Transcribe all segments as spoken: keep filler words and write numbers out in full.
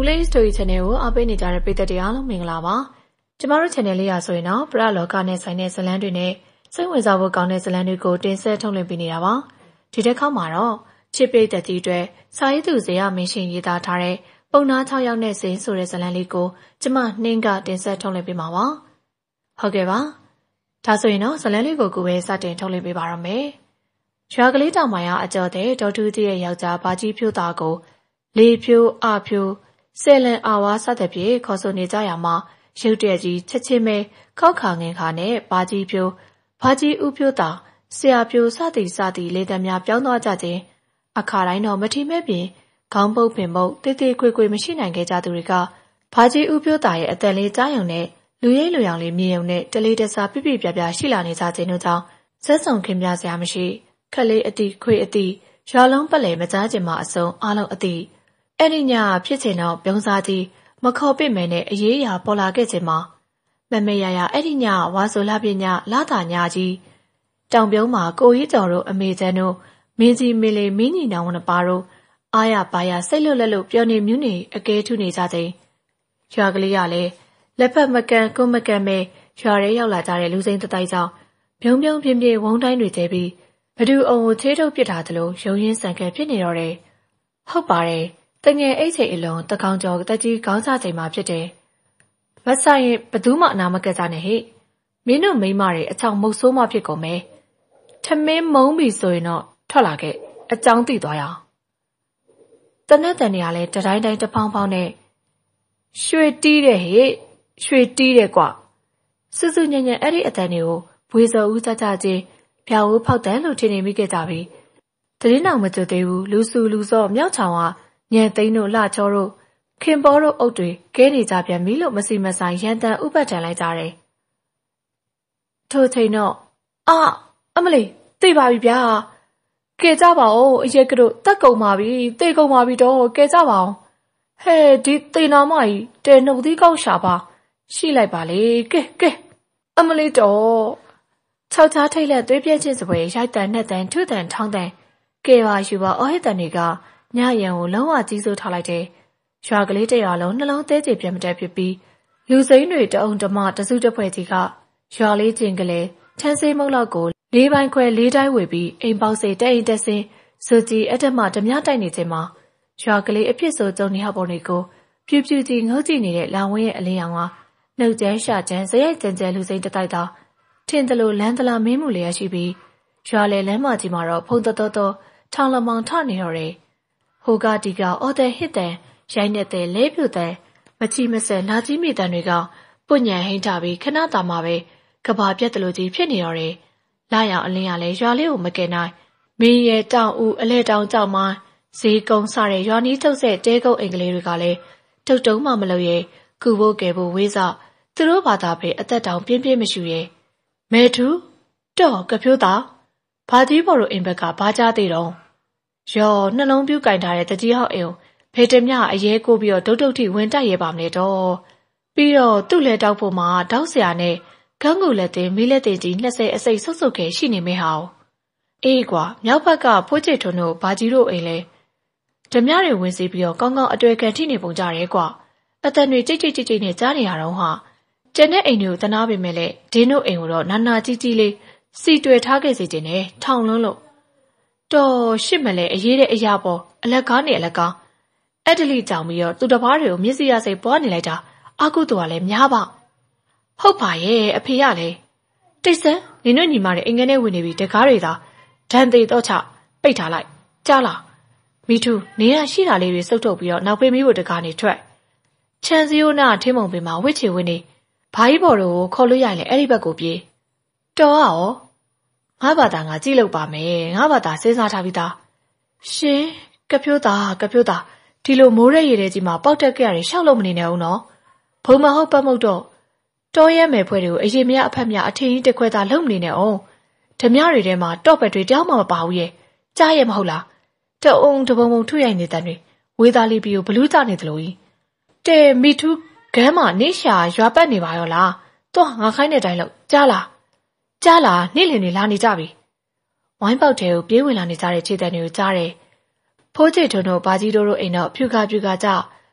Cooley Story Channel အပိနေကြတဲ့ပရိသတ်တွေအားလုံးမင်္ဂလာပါကျမတို့ channel လေးရဆိုရင်တော့ပရလောကနဲ့ဆိုင်တဲ့ဇလန်းတွေနဲ့စိတ်ဝင်စားဖို့ကောင်းတဲ့ဇလန်းတွေကိုတင်ဆက်ထုတ်လွှင့်ပေးနေတာပါဒီတစ်ခါမှာတော့ချစ်ပရိသတ်ကြီးအတွက်စာရေးသူဇေယျမင်းရှင်ရေးသားထားတဲ့ပုံနာ၆ယောက်နဲ့ဇင်းဆိုတဲ့ဇလန်းလေးကိုကျမနှင်းကတင်ဆက်ထုတ်လွှင့်ပေးမှာပါဟုတ်ကဲ့ပါဒါဆိုရင်တော့ဇလန်းလေးကိုကိုယ်ပဲစတင်ထုတ်လွှင့်ပေးပါရမယ်ရွာကလေးတောင်မာရအကျော်တဲ့ဒေါ်တူကြီးရဲ့ယောက်ျားဘာကြီးဖြိုးသားကိုလေဖြိုးအဖြိုးဆယ်လန်အာဝါစတဲ့ပြေခေါ်ဆိုနေကြရမှာရုတ်တရက်ကြီးချက်ချင်းပဲခောက်ခါငင်ခါနဲ့ဘာကြီးဖြိုးဘာကြီးဥဖြိုးသားဆရာဖြိုးစသည်စသည်လေတံများပြောင်းသွားကြခြင်းအခါတိုင်းတော့မထီမဲ့ပြင်ခေါင်းပုတ်ပင်ပုတ်တေးသေးခွေခွေမရှိနိုင်ခဲ့ကြသူတွေကဘာကြီးဥဖြိုးသားရဲ့အတန်လေးကြားယုံနဲ့လူရိပ်လူရောင်လေးမြင်ုံနဲ့တလေးတစားပြပြပြပြရှိလာနေကြခြင်းတို့ကြောင့်ဇက်ဆောင်ခင်ပြစရာမရှိခက်လေးအတိခွေအတိရွာလုံးပတ်လည်မကြားခြင်းမအစုံအားလုံးအတိအဲ့ဒီညဖြစ်ချင်တော့ပြုံးစားကြီးမခေါ်ပိမယ်နဲ့အေးရာပေါ်လာခဲ့ခြင်းမှာမမေရရအဲ့ဒီညဝါဆိုလာပြညလာတာညကြီးတောင်ပြုံးမှာကိုကြီးကျော်တို့အမေချမ်းတို့မင်းကြီးမေလေးမင်းညီနောင်နှစ်ပါးတို့အားရပါရစိတ်လွတ်လက်လို့ပြောနေမြူးနေအကဲထုနေကြတဲ့ရွာကလေးကလည်းလက်ဖက်မကန်ကွမကန်မဲရွာရဲရောက်လာကြတဲ့လူစိမ်းတတိုက်ကြောင့်ပြုံးပြုံးပြင်းပြင်းဝုန်းတိုင်းတွေကျဲပြီးဘဒူအောင်ကိုသေးထုတ်ပစ်ထားသလိုရုံရင်းဆန်ခဲဖြစ်နေတော့တယ်ဟုတ်ပါတယ်တငယ်အိတ်ချိန်အလုံးတကောင်ကျော်တက်ကြီးခေါင်းစားချိန်မှာဖြစ်တယ်မဆိုင်ရင်ဘသူမှအနာမကက်ကြနဲ့ဟဲ့မင်းတို့မိန်းမတွေအချောင်မုတ်ဆိုးမှဖြစ်ကုန်မယ်ထမင်းမုံပြီဆိုရင်တော့ထွက်လာခဲ့အကြောင်းသိသွားရအောင်တနက်တန်နေရလဲတတိုင်းတိုင်းတဖောင်းဖောင်းနဲ့ရွှေတီးတဲ့ဟဲ့ရွှေတီးတဲ့ကွစွစွညံ့ညံ့အဲ့ဒီအတန်တွေကိုဘွေစော်ဦးကြကြချင်းဖြာဝိုးဖောက်တန်းလို့ထင်နေမိခဲ့ကြပြီတရင်အောင်မကြွသေးဘူးလူစုလူစော့မြောက်ချောင်ကညံသိန်းတို့လှချောတို့ခင်ပေါ်တို့အုပ်တွေကဲနေကြပြန်ပြီလို့မစီမဆိုင်ရန်တန်ဥပတ်တန်လိုက်ကြတယ်ထို့ချိန်တော့အာအမလီသိပါပြီဗျာကဲကြပါဦးအရက်ကတို့တက်ကုန်ပါပြီတေကုန်ပါပြီတော့ကဲကြပါအောင်ဟဲ့ဒီတေနာမကြီးတဲနှုတ်သီးကောက်ရှာပါရှိလိုက်ပါလေကဲကဲအမလီတော့ခြောက်ချားထိတ်လက်သွေးပြည့်ချင်းစပွဲရိုက်တန်နဲ့တန်ထုတန်ထောင်းတန်ကဲပါယူပါအော်ဟစ်တန်တွေကညရန်ကိုလုံးဝကြီးစိုးထားလိုက်တယ်ရွာကလေးတရွာလုံးနှလုံးသေးကြပြတ်မတက်ဖြစ်ပြီးလူစိမ်းတွေတအုံတမတစုတစ်ဖွဲ့ကြီးကရွာလေးကျင်ကလေးထန်းစေးမုတ်လောက်ကိုလေးပိုင်းခွဲလေးတိုင်းဝေပြီးအိမ်ပေါက်စိတ်တဲ့အိမ်တက်စင်းစူကြီးအတက်မှဓမြတိုက်နေခြင်းမှာရွာကလေးအဖြစ်ဆိုကြုံနေဟပေါ်တွေကိုပြူပြူကြီးငုတ်ကြည့်နေတဲ့လောင်ဝင်းရဲ့အလင်းရောင်ကနှုတ်ကျန်းရှာကျန်းဇရိုက်ကြမ်းကြမ်းလူစိမ်းတတိုက်သာထင်တယ်လို့လမ်းတလာမင်းမှုလျက်ရှိပြီးရွာလေလမ်းမကြီးမှာတော့ဖုန်တော်တော်ထောင်လမောင်ထနေတော့တယ်ဟိုကဒီကအော်တဲ့ဟစ်တဲ့ရိုင်းနေတဲ့လဲပြူတဲ့မချီမဆန်လာကြီးမိတန်တွေကပွညံဟိန်းထပြီးခဏတာမှပဲကဘာပြက်တလူကြီးဖြစ်နေတော့တယ်လာရောင်အလင်းရလဲရွာလေးကိုမကယ်နိုင်မင်းရဲ့တောင်ဦးအလဲတောင်ကြောက်မှဈေးကုန်းစတဲ့ရွာနီးထုတ်ဆက်တဲကုန်းအင်္ဂလိပ်တွေကလည်းတုတ်တုံးမှမလို့ရဲ့ကူဖို့ကယ်ဖို့ဝေးစားသူတို့ဘာသာပဲအသက်တောင်ပြင်းပြင်းမရှိရဲ့မဲထူတော့ကဖြိုးသားဘာကြီးဘော်တို့အိမ်ဘက်ကဘာကြသေးတော့ရောနှလုံးပြူးကင်ထားတဲ့တကြီးဟောက်အိမ်ဖေတမြအရေးကိုပြီးတော့ဒုတ်ဒုတ်ထိဝင်တိုက်ရဲပါမလဲတော့ပြီးတော့သူ့လက်တောက်ဖို့မှာတောက်ဆရာနဲ့ဂန်းကူလက်တင်မီးလက်တင်ကြီးနှစ်ဆယ်အစိတ်ဆုပ်ဆုပ်ခဲရှိနေမဲဟောင်းအေးကွာမြောက်ဘက်ကဖိုးချစ်ထွန်းတို့ဘာကြီးတို့အိမ်လဲဓမြတွေဝင်စီပြီးတော့ကောင်းကောင်းအတွေ့ခံထိနေပုံကြရဲကွာအတန်တွေကြိတ်ကြိတ်ကြိတ်ကြိတ်နဲ့ကြားနေရတော့ဟာကျန်တဲ့အိမ်တွေကိုတနာပေမဲ့လေဒင်းတို့အိမ်ကိုတော့နာနာကြီးကြီးလေးစီတွေ့ထားခဲ့စီခြင်းနဲ့ထောင်လွန်းလို့တော်ရှစ်မလဲအရေးတဲ့အရာပေါ်အလက်ကားနေအလက်ကားအဲ့ဒလီကြောင်ပြီးတော့သူတပားတွေကိုမျက်စိရစိတ်ပွားနေလိုက်တာအကုတူကလည်းများပါဟုတ်ပါရဲ့အဖေရလေတိတ်ဆန်းနင်တို့ညီမတွေအိမ်ကနေဝင်နေပြီတကားတွေသာဒန်သေးတော့ချပိတ်ထားလိုက်ကြားလားမိထူနေရရှိတာလေးတွေစုပ်ထုတ်ပြီးတော့နောက်ဖေးမီးကိုတကားနေထွက်ချန်စီယိုနာထင်းမုံပင်မှာဝစ်ချေဝင်းနေဘာကြီးဘော်တို့ခေါ်လို့ရရင်လေအဲ့ဒီဘက်ကိုပြေးတော်ရောငါဘာသာငါကြည့်လို့ပါမယ်ငါဘာသာစဉ်းစားထားပြီးသားရှင်ကဖြိုးသားကဖြိုးသားဒီလိုမိုးရဲရည်တဲ့ကြီးမှာပေါက်တက်ကြရတယ်ရှောက်လို့မနေနဲ့ဦးနော်ဘုံမဟုတ်ပတ်မှုတော့တော်ရဲမယ်ဖွဲ့တွေကိုအရင်မရအဖက်မြအထင်းကြီးတစ်ခွဲသားလုံးမနေနဲ့အောင်ဓမြတွေထဲမှာတော့ပက်တွေတောင်းမှမပါဘူးရဲ့ကြားရဲမဟုတ်လားတအုံတပုံပုံထွရိုက်နေတဲ့တွေဝေးသားလေးပြီးကိုဘလူးကြနေတယ်လို့ကြီးတဲမီထူးဂမ်းမှာနေရှာရွာပတ်နေပါရောလားတော့ငါခိုင်းတဲ့အတိုင်းလို့ကြားလားကြားလားနေ့လည်နေလာနေကြပြီဝိုင်းပေါက်တဲကိုပြေးဝင်လာနေကြတဲ့ခြေတံတွေကိုကြားတယ်ဖိုးချစ်ထွန်းတို့ဘာကြီးတို့တို့အိမ်တော့ဖြူခါဖြူခါကြ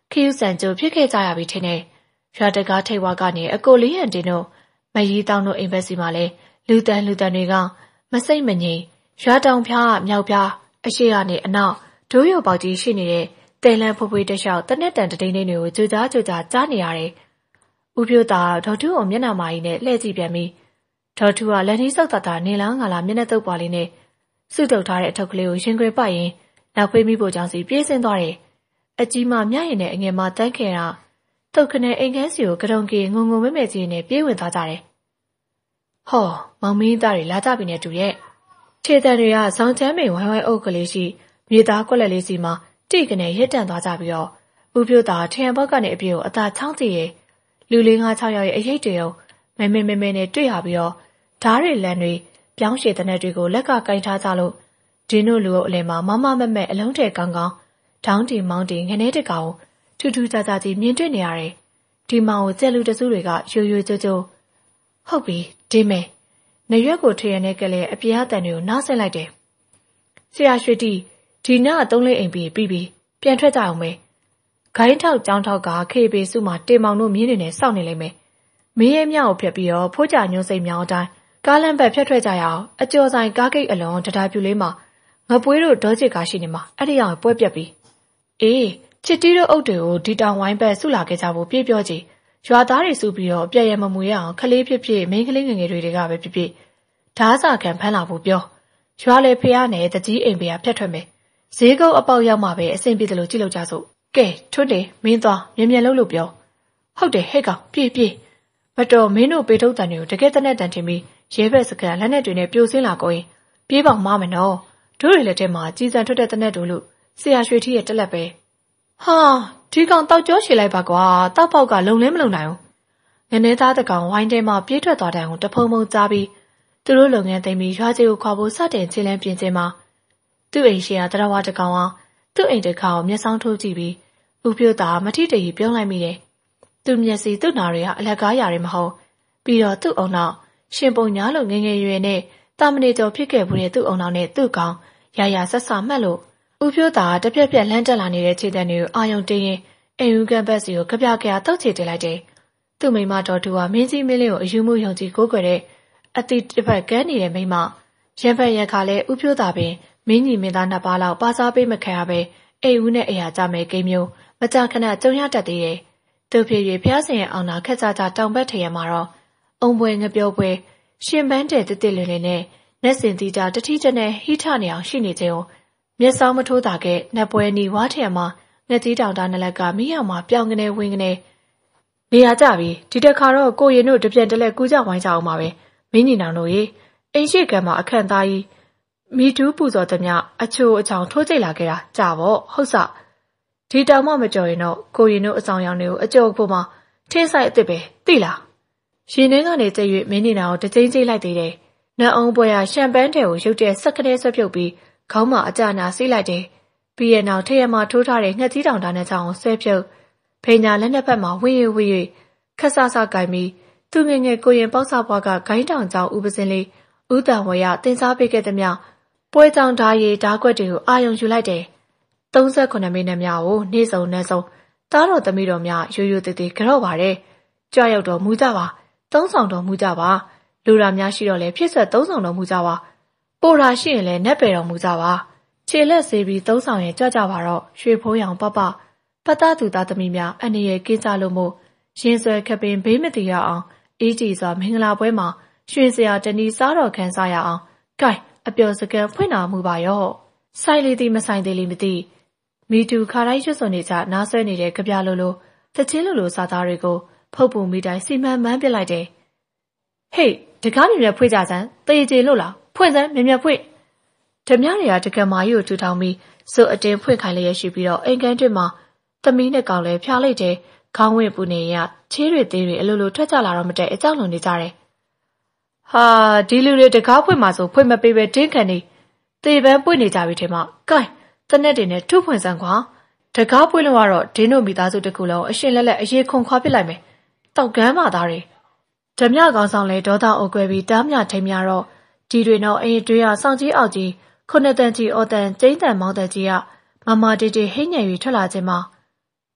ခရူးဆန်ကျိုဖြစ်ခဲ့ကြရပြီထင်တယ်ရွာတကားထိပ်ဝါကနေအကိုလေးဟန်တင်တို့မရီတောင်တို့အိမ်ဘက်စီမှာလဲလူတန်လူတန်တွေကမစိတ်မငြိမ်ရွာတောင်ဖျားမြောက်ဖျားအရှိကနေအနောက်ဒိုးရုပ်ပေါက်ကြီးရှိနေတဲ့တဲလန်းဖွေးဖွေးတလျှောက်တနက်တန်တတိန်တွေကိုကြိုကြားကြိုကြားကြားနေရတယ်။ဦးပြိုတာဒေါ်ထုအောင်မျက်နှာမာကြီးနဲ့လှည့်ကြည့်ပြန်ပြီးဒေါ်ထုကလက်နှီးစောက်တာတာနေလားငါလားမျက်နှာတုပ်ပွားလေးနဲ့စုတုပ်ထားတဲ့အထုပ်ကလေးကိုရင်ခွင်ပတ်ရင်နောက်ဖေးမိဖို့ကြောင့်စီပြေးဆင်းသွားတယ်။အကြီးမမျက်ရည်နဲ့အငယ်မတန်းခဲ့တာတုတ်ခနဲ့အိမ်ခန်းစီကိုကရုံကေငုံငုံမဲမဲကြီးနဲ့ပြေးဝင်သွားကြတယ်။ဟောမောင်မင်းသားတွေလာကြပြီနဲ့တူရဲ့။ခြေတံတွေကဇောင်းချမ်းမိန်ဝိုင်းဝိုင်းအုပ်ကလေးရှိမြေသားကွက်လက်လေးစီမှာတိကနေရစ်တန့်သွားကြပြီးတော့ဦးပြိုတာထရံဘောက်ကနေအပြေကိုအသာချောင်းကြည့်ရဲ့လူလေးငါးခြောက်ယောက်ရဲ့အရေးတွေအောင်မဲမဲမဲမဲနဲ့တွေ့ရပြီးတော့ဓားတွေလန်တွေပြောင်းရှည်တဲ့နဲ့တွေကိုလက်ကကင်ထားကြလို့ဒင်းတို့လူအုပ်အလဲမှာမမမက်မက်အလုံးထဲကောင်းကောင်းဒေါင်းတီမောင်းတီငနေတကောင်ထူးထူးခြားခြားကြီးမြင်တွေ့နေရတယ်ဒီမောင်ကိုကြက်လူတစုတွေကရိုးရိုးကြိုးကြိုးဟုတ်ပြီဒီမဲနရွက်ကိုထရံနဲ့ကလေးအပြားတန်တွေကိုနားဆင်းလိုက်တယ်ဆရာရွှေတီဒီနားသုံးလေးအိမ်ပြီးပြီးပြီးပြန်ထွက်ကြအောင်မယ်ဂိုင်းထောက်ကြောင်းထောက်ကခေပေစုမှာတေမောင်တို့မြင်းနေနဲ့စောင့်နေလိမ့်မယ်မင်းရဲ့မြောက်ကိုဖျက်ပြီးတော့ဖိုးကြညွှန်းစိတ်မြောင်းအတိုင်းကားလမ်းဘက်ဖြတ်ထွက်ကြရအောင်အကျော်ဆိုင်ကားဂိတ်အလွန်တဒါပြူလေးမှာငပွေးတို့ဒေါချစ်ကားရှိနေမှာအဲ့ဒီအောင်ပွဲပြက်ပြီးအေးချစ်တီးတို့အုပ်တွေကိုဒီတောင်ဝိုင်းဘက်ဆုလာခဲ့ကြဖို့ပြေးပြောကြည့်ရွာသားတွေစုပြီးတော့ပြည့်ရမမွေရအောင်ခလေးဖြစ်ဖြစ်မိန်းကလေးငယ်ငယ်တွေကပဲဖြစ်ဖြစ်ဓားစာခံဖမ်းလာဖို့ပြောရွာလေဖေရနဲ့တကြီးအိမ်ဖေရဖြတ်ထွက်မယ်ဈေးကုန်းအပေါက်ရောက်မှပဲအဆင်ပြေတယ်လို့ကြည့်လို့ကြစို့ကဲထွတ်တယ်မင်းသွားမြ мян လှုပ်လို့ပြောဟုတ်တယ်ဟဲ့ကောင်ပြေးပြေးမတော်မင်းတို့ပေထုတ်တန်တွေကိုတကယ်တနက်တန်ထင်ပြီးရဲဘက်စကန်လက်နဲ့တွေနဲ့ပြိုစင်းလာကိုရင်ပြေးပေါင်မမနော်တို့တွေလက်ထဲမှာကြီးစံထွက်တဲ့တနက်တို့လို့ဆရာရွှေထီးရဲ့တက်လက်ပဲဟာဒီကောင်တောက်ကြောရှည်လိုက်ပါကွာတောက်ပေါက်ကလုံလဲမလုံနိုင်ဘူးငနေသားတကောင်ဝိုင်းထဲမှာပြေးထွက်သွားတဲ့အောင်တဖုံဖုံကြားပြီးသူတို့လုပ်ငန်းသိမ်းပြီးရွာကြီးကိုခွာဖို့စတင်ချင်းလန်းပြင်စင်မှာသူ့အိမ်ရှိရာတရဝတကောင်အောင်သူ့အိမ်တကောင်မျက်စောင်းထိုးကြည့်ပြီးဦးပြိုတာမထိတရီပြုံးလိုက်မိတယ်သူ့မျက်စိသူ့နာတွေကအလက်ကားရာတွေမဟုတ်ပြီးတော့သူ့အုံနောက်ရှင်ပုံညာလိုငငယ်ရွယ်နဲ့တာမဏေကျော်ဖြစ်ခဲ့ဘူးတဲ့သူ့အုံနောက်နဲ့သူ့ကောင်ရရဆက်ဆမှတ်လို့ဦးပြိုတာတပြက်ပြက်လန်းတက်လာနေတဲ့ခြေတံတွေကိုအာယုံတင်းရင်အိမ်ဦးကန်ဘက်စီကိုကြပြကြတောက်ချေတင်လိုက်တယ်သူ့မိမတော်သူကမင်းကြီးမင်းလေးကိုအယူမှုယုံကြည်ကိုးကွယ်တဲ့အတိတစ်ဖက်ကန်းနေတဲ့မိမရံဖက်ရခါလဲဦးပြိုတာပင်မင်းကြီးမင်းသားနှစ်ပါးလောက်ပါစားပေးမခံရပဲအိမ်ဦးနဲ့အရာကြမယ်ကိန်းမျိုးမကြခဏကြုံရတတ်သေးတယ်သူဖြစ်၍ဖျားစင်ရဲ့အောင်နာခက်ကြကြတောင်ဘက်ထရမှာတော့အုံပွဲငပြောပွဲရှင်ပန်းတဲ့တစ်တစ်လင်းလင်းနဲ့နက်စင်တီကြတတိကျနဲ့ဟိထနေအောင်ရှိနေခြင်းကိုမျက်စောင်းမထိုးတာခဲ့နက်ပွဲနီဝါထရမှာငက်ကြီးတောင်တာနလက်ကမိအောင်မှာပြောင်းကနေဝင်ကနေနေရာကြပြီဒီတစ်ခါတော့ကိုရင်တို့တပြက်တလက်ကူးကြဝိုင်းကြအောင်ပါပဲမင်းညီနောင်တို့ရေအိမ်ရှိကံမှာအခန့်သားကြီးမိတူးပူဇော်သမျှအချိုအချောင်ထိုးကြိတ်လာခဲ့တာကြပါ့ဟုတ်စဒီတောင်မှမကြော်ရင်တော့ကိုရင်တို့အဆောင်ရောင်တွေကိုအကျုပ်ဖို့မှထင်းဆိုင်အစ်စ်ပဲသိလားရှင်နှင်းကနေကြည့်၍မင်းနေတာကိုတကြိမ်ကြိတ်လိုက်သေးတယ်နတ်အောင်ပွဲရရှမ်ပန်းတဲကိုရုပ်တဲ့ဆက်ကလေးဆွဲပြုတ်ပြီးခေါင်းမှာအကြနာစီးလိုက်တယ်ပြီးရဲ့နောက်ထရမှာထိုးထားတဲ့ငှက်ကြီးတောင်တာနဲ့ချောင်းဆွဲပြုတ်ဖိညာလက်နှစ်ဖက်မှာဝေးဝေး၍ခက်ဆဆကင်ပြီးသူငယ်ငယ်ကိုရင်ပေါက်ဆပွားကဂိုင်းတောင်ကြောင်ဥပစင်းလေးဥတန်ဝရတင်စားပေးခဲ့သည်မြပွဲကြောင်ဓာရီဓာကွက်တွေကိုအာယုံယူလိုက်တယ်သုံးခုမိနစ်များကိုနေ့စုံနဲ့စုံသားတော်သမီးတော်များရိုးရိုးသေးသေးကြော့ပါတယ်ကြွရောက်တော်မူကြပါသုံးဆောင်တော်မူကြပါလူရာများရှိတော့လဲဖြစ်ဆက်သုံးဆောင်တော်မူကြပါပိုရာရှိရင်လည်းနက်ပယ်တော်မူကြပါခြေလက်ဆေးပြီးသုံးဆောင်ရင်ကြွကြပါတော့ရွှေဖိုးရောင်ပပပတ်သားသူသားသမီးများအနေရကင်းကြလို့မို့ရင်ဆွဲခပင်ဘေးမတည်ရအောင်အေးကြည်စွာမင်္ဂလာပွဲမှာရွှေစရာတဏီစားတော်ခန်းစားရအောင်ကဲအပျော်စကံဖွင့်တော်မူပါရောဆိုင်လေးသည်မဆိုင်သေးလိမ့်မသိမီတူခါတိုင်းရွှတ်စွန်နေကြနားဆွဲနေတဲ့ကြပြလိုလိုတချင်းလိုလိုစားသားတွေကိုဖုတ်ပူမိတိုင်းစီမံမှန်းပစ်လိုက်တယ်ဟေးတကားမြင်မြဖွေးကြစမ်းတေးကြေလို့လားဖွင့်စမ်းမြင်မြဖွေးဓမြတွေကတကယ်မာကြီးကိုထူထောင်ပြီးစုအတင်းဖွင့်ခိုင်းလျက်ရှိပြီးတော့အိမ်ကန်တွင်မှာသမီးနဲ့ကောင်လဲဖျားလိုက်တယ်ခေါင်းဝင်ပူနေရချေးတွေသေးတွေအလိုလိုထွက်ကြလာတော့မတဲ့အကြောက်လွန်နေကြတယ်ဟာဒီလူတွေတကားဖွင့်မှာဆိုဖွင့်မပေးပဲတင်းခံနေတေပန်းပွင့်နေကြပြီထဲမှာကဲတနက်တွေနဲ့ထုဖွင့်စမ်းခွာတကားပွင့်လို့ကတော့ဒင်းတို့မိသားစုတစ်ခုလုံးအရှင်လက်လက်အရေးခွန်ခွာပစ်လိုက်မယ်တောက်ကမ်းပါသားတွေဓမြကောင်းဆောင်လဲဒေါသအိုကွဲပြီးတားမြထိန်များတော့ဒီတွေတော့အိမ်တွေးရစောင့်ကြီးအောက်ကြီးခုနှစ်တန်ကြီးအော်တန်ကျင်းတန်မောင်းတန်ကြီးကမမတေတေဟိညံ့၍ထွက်လာခြင်းမှာ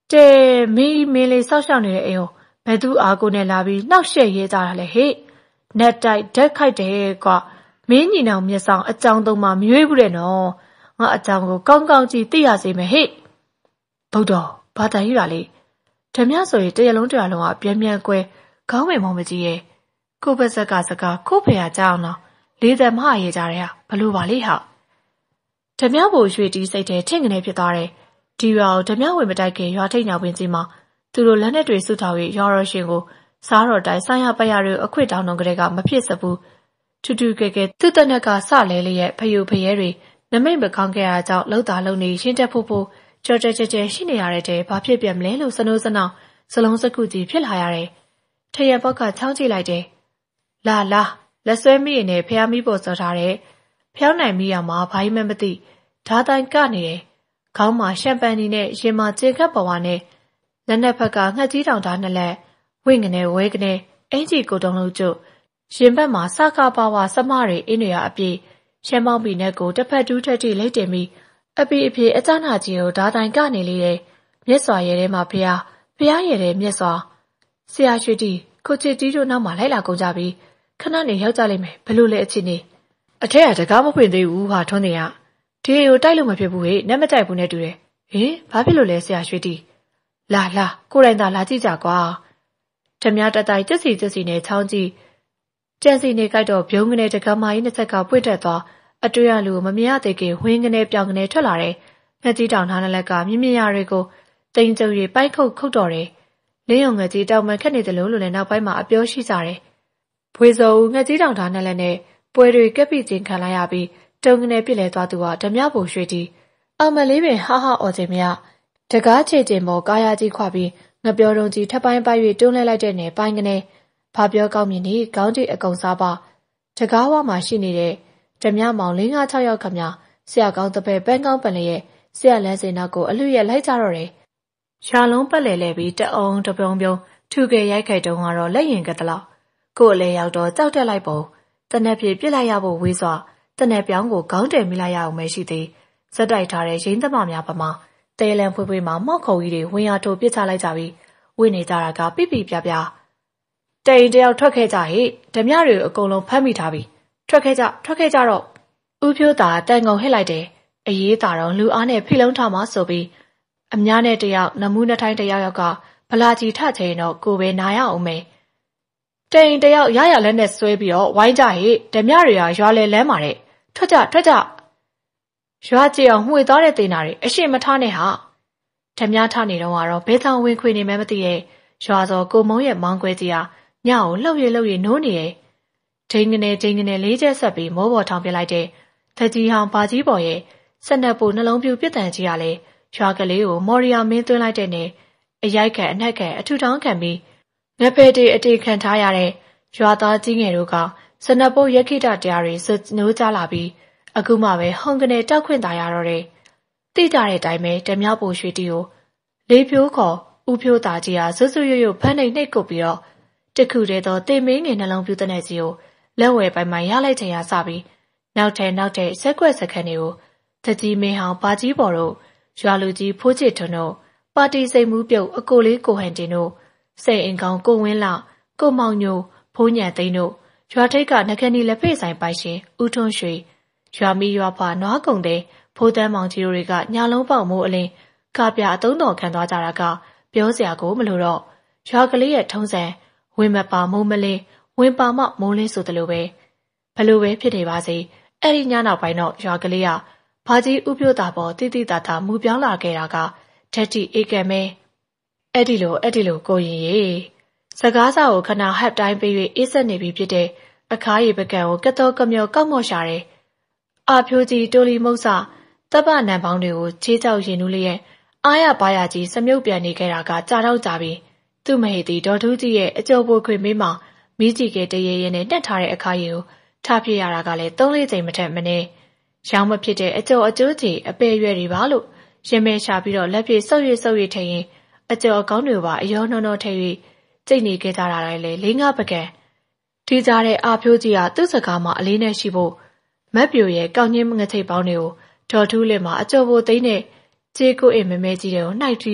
တဲမီးမင်းလေးစောက်ရှောက်နေတဲ့အိမ်ကိုဘယ်သူအားကိုနဲ့လာပြီးနှောက်ရှက်ရဲကြတာလဲဟဲ့နက်တိုက်ဓာတ်ခိုက်တယ်ကွာမင်းညီနောင်မျက်စောင်းအကြောင်းသုံးမှမရွေးဘူးတဲ့နော်ငါအကြောင်းကိုကောင်းကောင်းကြည့်သိရစေမယ်ဟဲ့ဗုဒ္ဓဘာသာယူတာလေဓမြဆိုရင်တရလုံးတရလုံးကပြန်ပြန်ကွဲခေါင်းဝင်မောမကြီးရဲ့ကိုဘက်ဆက်ကစကားကိုဖေရကြအောင်တော့လေးသက်မရကြတဲ့ဟာဘလို့ပါလိဟာဓမြဘိုလ်ရွှေတီးစိတ်ထဲထင့်ကနေဖြစ်သွားတယ်ဒီရွာကိုဓမြဝင်မတိုက်ခင်ရွာထိတ်ညာပင်ကြီးမှာသူတို့လက်နဲ့တွေစုထောင်၍ရွာတော်ရှင်ကိုစားတော်တိုင်းဆိုင်ရပရတွေအခွင့်တောင်းတော့ကလေးကမဖြစ်စဘူးထူးထူးကဲကဲသူ့တနက်ကစလဲလေးရဲ့ဖယိုဖရဲတွေနမိတ်မကောင်းခဲ့တာကြောင့်လှုပ်တာလှုပ်နေရှင်းတက်ဖို့ဖို့ကြော်ကြဲကြဲကြဲရှိနေရတဲ့တဲ့ဘာဖြစ်ပြမလဲလို့စနိုးစနောင်းစလုံးစကုကြီးဖြစ်လာရတယ်ထရံပေါက်ကချောင်းကြည့်လိုက်တယ်လာလာလက်ဆွဲမိရင်နဲ့ဖျားမိဖို့စောထားတဲ့ဖျောင်းနိုင်မိရမှာဘာမှမသိဓာတိုင်ကနေတယ်ခေါင်းမှာရှမ်ပန်နီနဲ့ရင်မှာကျင်ခတ်ပေါ်ဝါနဲ့လက်နက်ဘက်ကငှက်ကြီးတောင်သားနှစ်လက်ဝိငနဲ့ဝဲကနေအင်ကြီးကိုတုံးလို့ကျုပ်ရင်ဘက်မှာစကားပါဝါစမတွေအင်းတွေအပြည့်ရှမ်းမောင်းပီနဲ့ကိုတစ်ဖက်တူးထက်ထိလိမ့်တင်ပြီးအပီအပြေအကျနာကြီးကိုဓာတိုင်ကနေလေတဲ့မျက်စွာရဲထဲမှာဖျားဖျားရဲတဲ့မျက်စွာဆရာရွှေတီကိုချစ်တီးတို့နောက်မှာလိုက်လာကုန်ကြပြီးခဏနေရောက်ကြလိမ့်မယ်ဘလို့လဲအချင်းနေအထက်ကတကားမဖွင့်သေးဘူးဟာထွန်းနေရဒီကိုတိုက်လို့မဖြစ်ဘူးဟဲ့နက်မတိုက်ဘူးနဲ့တူတယ်ဟင်ဘာဖြစ်လို့လဲဆရာရွှေတီလာလာကိုယ်တိုင်သာလာကြည့်ကြကွာဓမြတတိုင်ကျက်စီကျက်စီနဲ့ချောင်းကြည့်ကြံစီနေကြတော့ဘုံငနဲ့တကမာကြီးနှစ်ဆက်ကပွင့်တက်သွားအတွေ့ရလူမမြင်ရသေးခင်ဝင်းငနဲ့ပြောင်ငနဲ့ထွက်လာတယ်ငှက်ကြီးတောင်ထားတဲ့လက်ကမြင်မြင်ရတွေကိုတိမ်ကျုပ်ရီပိုက်ခုတ်ခုတ်တော်တယ်လင်းယုံငှက်ကြီးတောင်မှခက်နေတယ်လို့လို့လည်းနောက်ပိုင်းမှာအပြောရှိကြတယ်ဖွေစောဦးငှက်ကြီးတောင်ထားတဲ့လက်နဲ့ပွဲတွေကက်ပိချင်းခံလိုက်ရပြီးတုံငနဲ့ပြစ်လဲသွားသူကဓမြဘိုလ်ရွှေတီအောင်မလေးပင်ဟာဟာအော်ခြင်းမရတကားချေတင်ပေါ်ကာယာကြီးခွာပြီးငပြောတုံကြီးထပ်ပိုင်းပိုက်၍တွန်းလဲလိုက်တဲ့နယ်ပိုင်းကနေဘာပြောကောင်းမြင်နေခေါင်းကြီးအကုံစားပါတကားဝမှာရှိနေတဲ့ဓမြမောင်လေးငါးခြောက်ယောက်ခမဆရာကောင်းတပည့်ပန်းကောင်းပန်လျက်ဆရာလန်းစင်နောက်ကိုအလူရက်လိုက်ကြတော့တယ်ရွာလုံးပတ်လဲလဲပြီးတအုံတပြုံပြုံထူကေရိုက်ခိုက်တုံးကတော့လက်ရင်ကတလောက်ကို့အလဲရောက်တော့ကြောက်တက်လိုက်ပုံတနက်ပြေပြစ်လိုက်ရဖို့ဝေးစွာတနက်ပြောင်းကိုခေါင်းတယ်မိလိုက်ရအောင်မရှိသေးဇက်တိုက်ထားတဲ့ရင်းသမများပမာတဲလန်ဖွေးဖွေးမှာမောက်ခုံကြီးတွေဝင်ရထိုးပစ်ချလိုက်ကြပြီးဝိနေကြတာကပြပြပြပြတိန်တယောက်ထွက်ခဲ့ကြဟိဓမြတွေအကုန်လုံးဖမ်းမိထားပြီထွက်ခဲ့ကြထွက်ခဲ့ကြတော့ဦးဖြိုးသာတန်ကုန်ဟစ်လိုက်တယ်အရေးသာတော့လူအားနဲ့ဖိလုံးထားမှဆိုပြီးအများနဲ့တယောက်နမူးနှထိုင်းတယောက်ယောက်ကဗလာကြီးထချင်တော့ကိုပဲနာရအောင်မယ်တိန်တယောက်ရရလက်နဲ့ဆွဲပြီးတော့ဝိုင်းကြဟိဓမြတွေကရွာလေလမ်းမှာတဲ့ထွက်ကြထွက်ကြရွာကြည့်အောင်မှွေသွားတဲ့တင်နာတွေအရှိမထားနဲ့ဟာဓမြထနေတော့ကတော့ဘဲဆောင်ဝင်ခွေနေမှမသိရဲ့ရွာစောကိုမုံရဲ့မောင်းခွဲကြီးဟာညကိုလှုပ်ရလှုပ်ရနိုးနေရဲ့ဒိန်ကနေဒိန်ကနေလေးချက်ဆက်ပြီးမိုးပေါ်ထောင်ပြလိုက်တဲ့သက်ကြီးဟောင်ဘာကြီးပေါ်ရဲ့ဆက်နက်ပူနှလုံးပြူပြစ်တန်ကြီးကလည်းရွာကလေးကိုမော်ရီယာမင်းသွင်းလိုက်တဲ့နဲ့အရိုက်ခံအနှက်ခံအထူထောင်းခံပြီးငဖဲတေအတေခံထားရတဲ့ရွာသားကြီးငယ်တို့ကစနပ်ပိုးရက်ခိတတရားတွေစွနိုးကြလာပြီးအခုမှပဲဟုန်ကနေတောက်ခွင့်သာရတော့တယ်တိကြတဲ့အတိုင်းပဲဓမြဘိုလ်ရွှေတီကိုလေးဖြိုးခေါ်ဦးဖြိုးသားကြီးဟာဆွဆွရွရွဖမ်းနေနှိတ်ကုတ်ပြီးတော့တခုတည်းသောတေမင်းငယ်နှလုံးပြူတဲ့ကြီးကိုလက်ဝဲပိုင်ပိုင်ရလိုက်ချင်ရစပြီးနောက်ထဲနောက်ထဲဆက်ကွက်စခန်းတွေကိုတကြီးမင်းဟောင်ဘာကြီးပေါ်တို့ရွာလူကြီးဖိုးချစ်ထွန်းတို့ပါတီစိတ်မှုပြုတ်အကိုလေးကိုဟန်တင်တို့စိတ်အင်ကောင်ကိုဝင်းလာကိုမောင်ညိုဖိုးညံသိန်းတို့ရွာထိပ်ကနဂနီလက်ဖေးဆိုင်ပိုင်ရှင်ဦးထွန်းရွှေရွာမီရွာဖွာနွားကုံတဲ့ဖိုးတန်းမောင်ကြီးတို့တွေကညာလုံးပေါက်မိုးအလင်းကာပြအသုံးတော်ခံသွားကြတာကပြောစရာကိုမလိုတော့ရွာကလေးရဲ့ထုံးစံဝင်မပါမိုးမလင်းဝင်ပါမှမိုးလင်းဆိုသလိုပဲဘလို့ပဲဖြစ်နေပါစေအဲ့ဒီညနောက်ပိုင်းတော့ရွာကလေးကဘာကြီးဥပြိုတာပေါ်တိတိတသာမူပြောင်းလာခဲ့တာကဓာတ်တီအေကံမဲအဲ့ဒီလိုအဲ့ဒီလိုကိုရင်ရေစကားစာကိုခဏဟပ်တိုင်းပေး၍အေးဆက်နေပြီဖြစ်တဲ့အခါရီပကံကိုကတော်ကမျောကောက်မော့ရှာတယ်အာဖြိုးကြီးတိုလီမုတ်စာတပ်ပနံပေါင်းတွေကိုချေးကြောက်ရင်နူးလျက်အားရပါရကြီးစမြုပ်ပြန်နေခဲ့တာကကြာတော့ကြာပြီသူ့မဟိတီဒေါ်ထူးကြီးရဲ့အကျော်ပွေခွေမေးမှာမိကြီးကတရေရဲနဲ့နှက်ထားတဲ့အခါရီကိုထားပြရတာကလည်းသုံးလေးချိန်မထက်မနည်းရောင်းမဖြစ်တဲ့အကျော်အကျိုးကြီးအပေရွယ်တွေပါလို့ရင်မဲရှာပြီးတော့လက်ပြေဆုပ်ရဆုပ်ရထရင်အကျော်အကောင်းတွေပါအယောနှောနှောထ၍ကြိတ်နေခဲ့ကြတာလည်းလေးငါပကံဒီကြတဲ့အာဖြိုးကြီးကသူ့စကားမှာအလေးနဲ့ရှိဖို့မက်ပြိုရဲ့ကောင်းချင်းငချိတ်ပေါင်းတွေကိုဒေါ်ထူးလက်မှာအကျော်ဘိုသိန်းနဲ့ကျေးကိုအိမ်မမဲကြီးတွေကိုနှိုက်ပြီး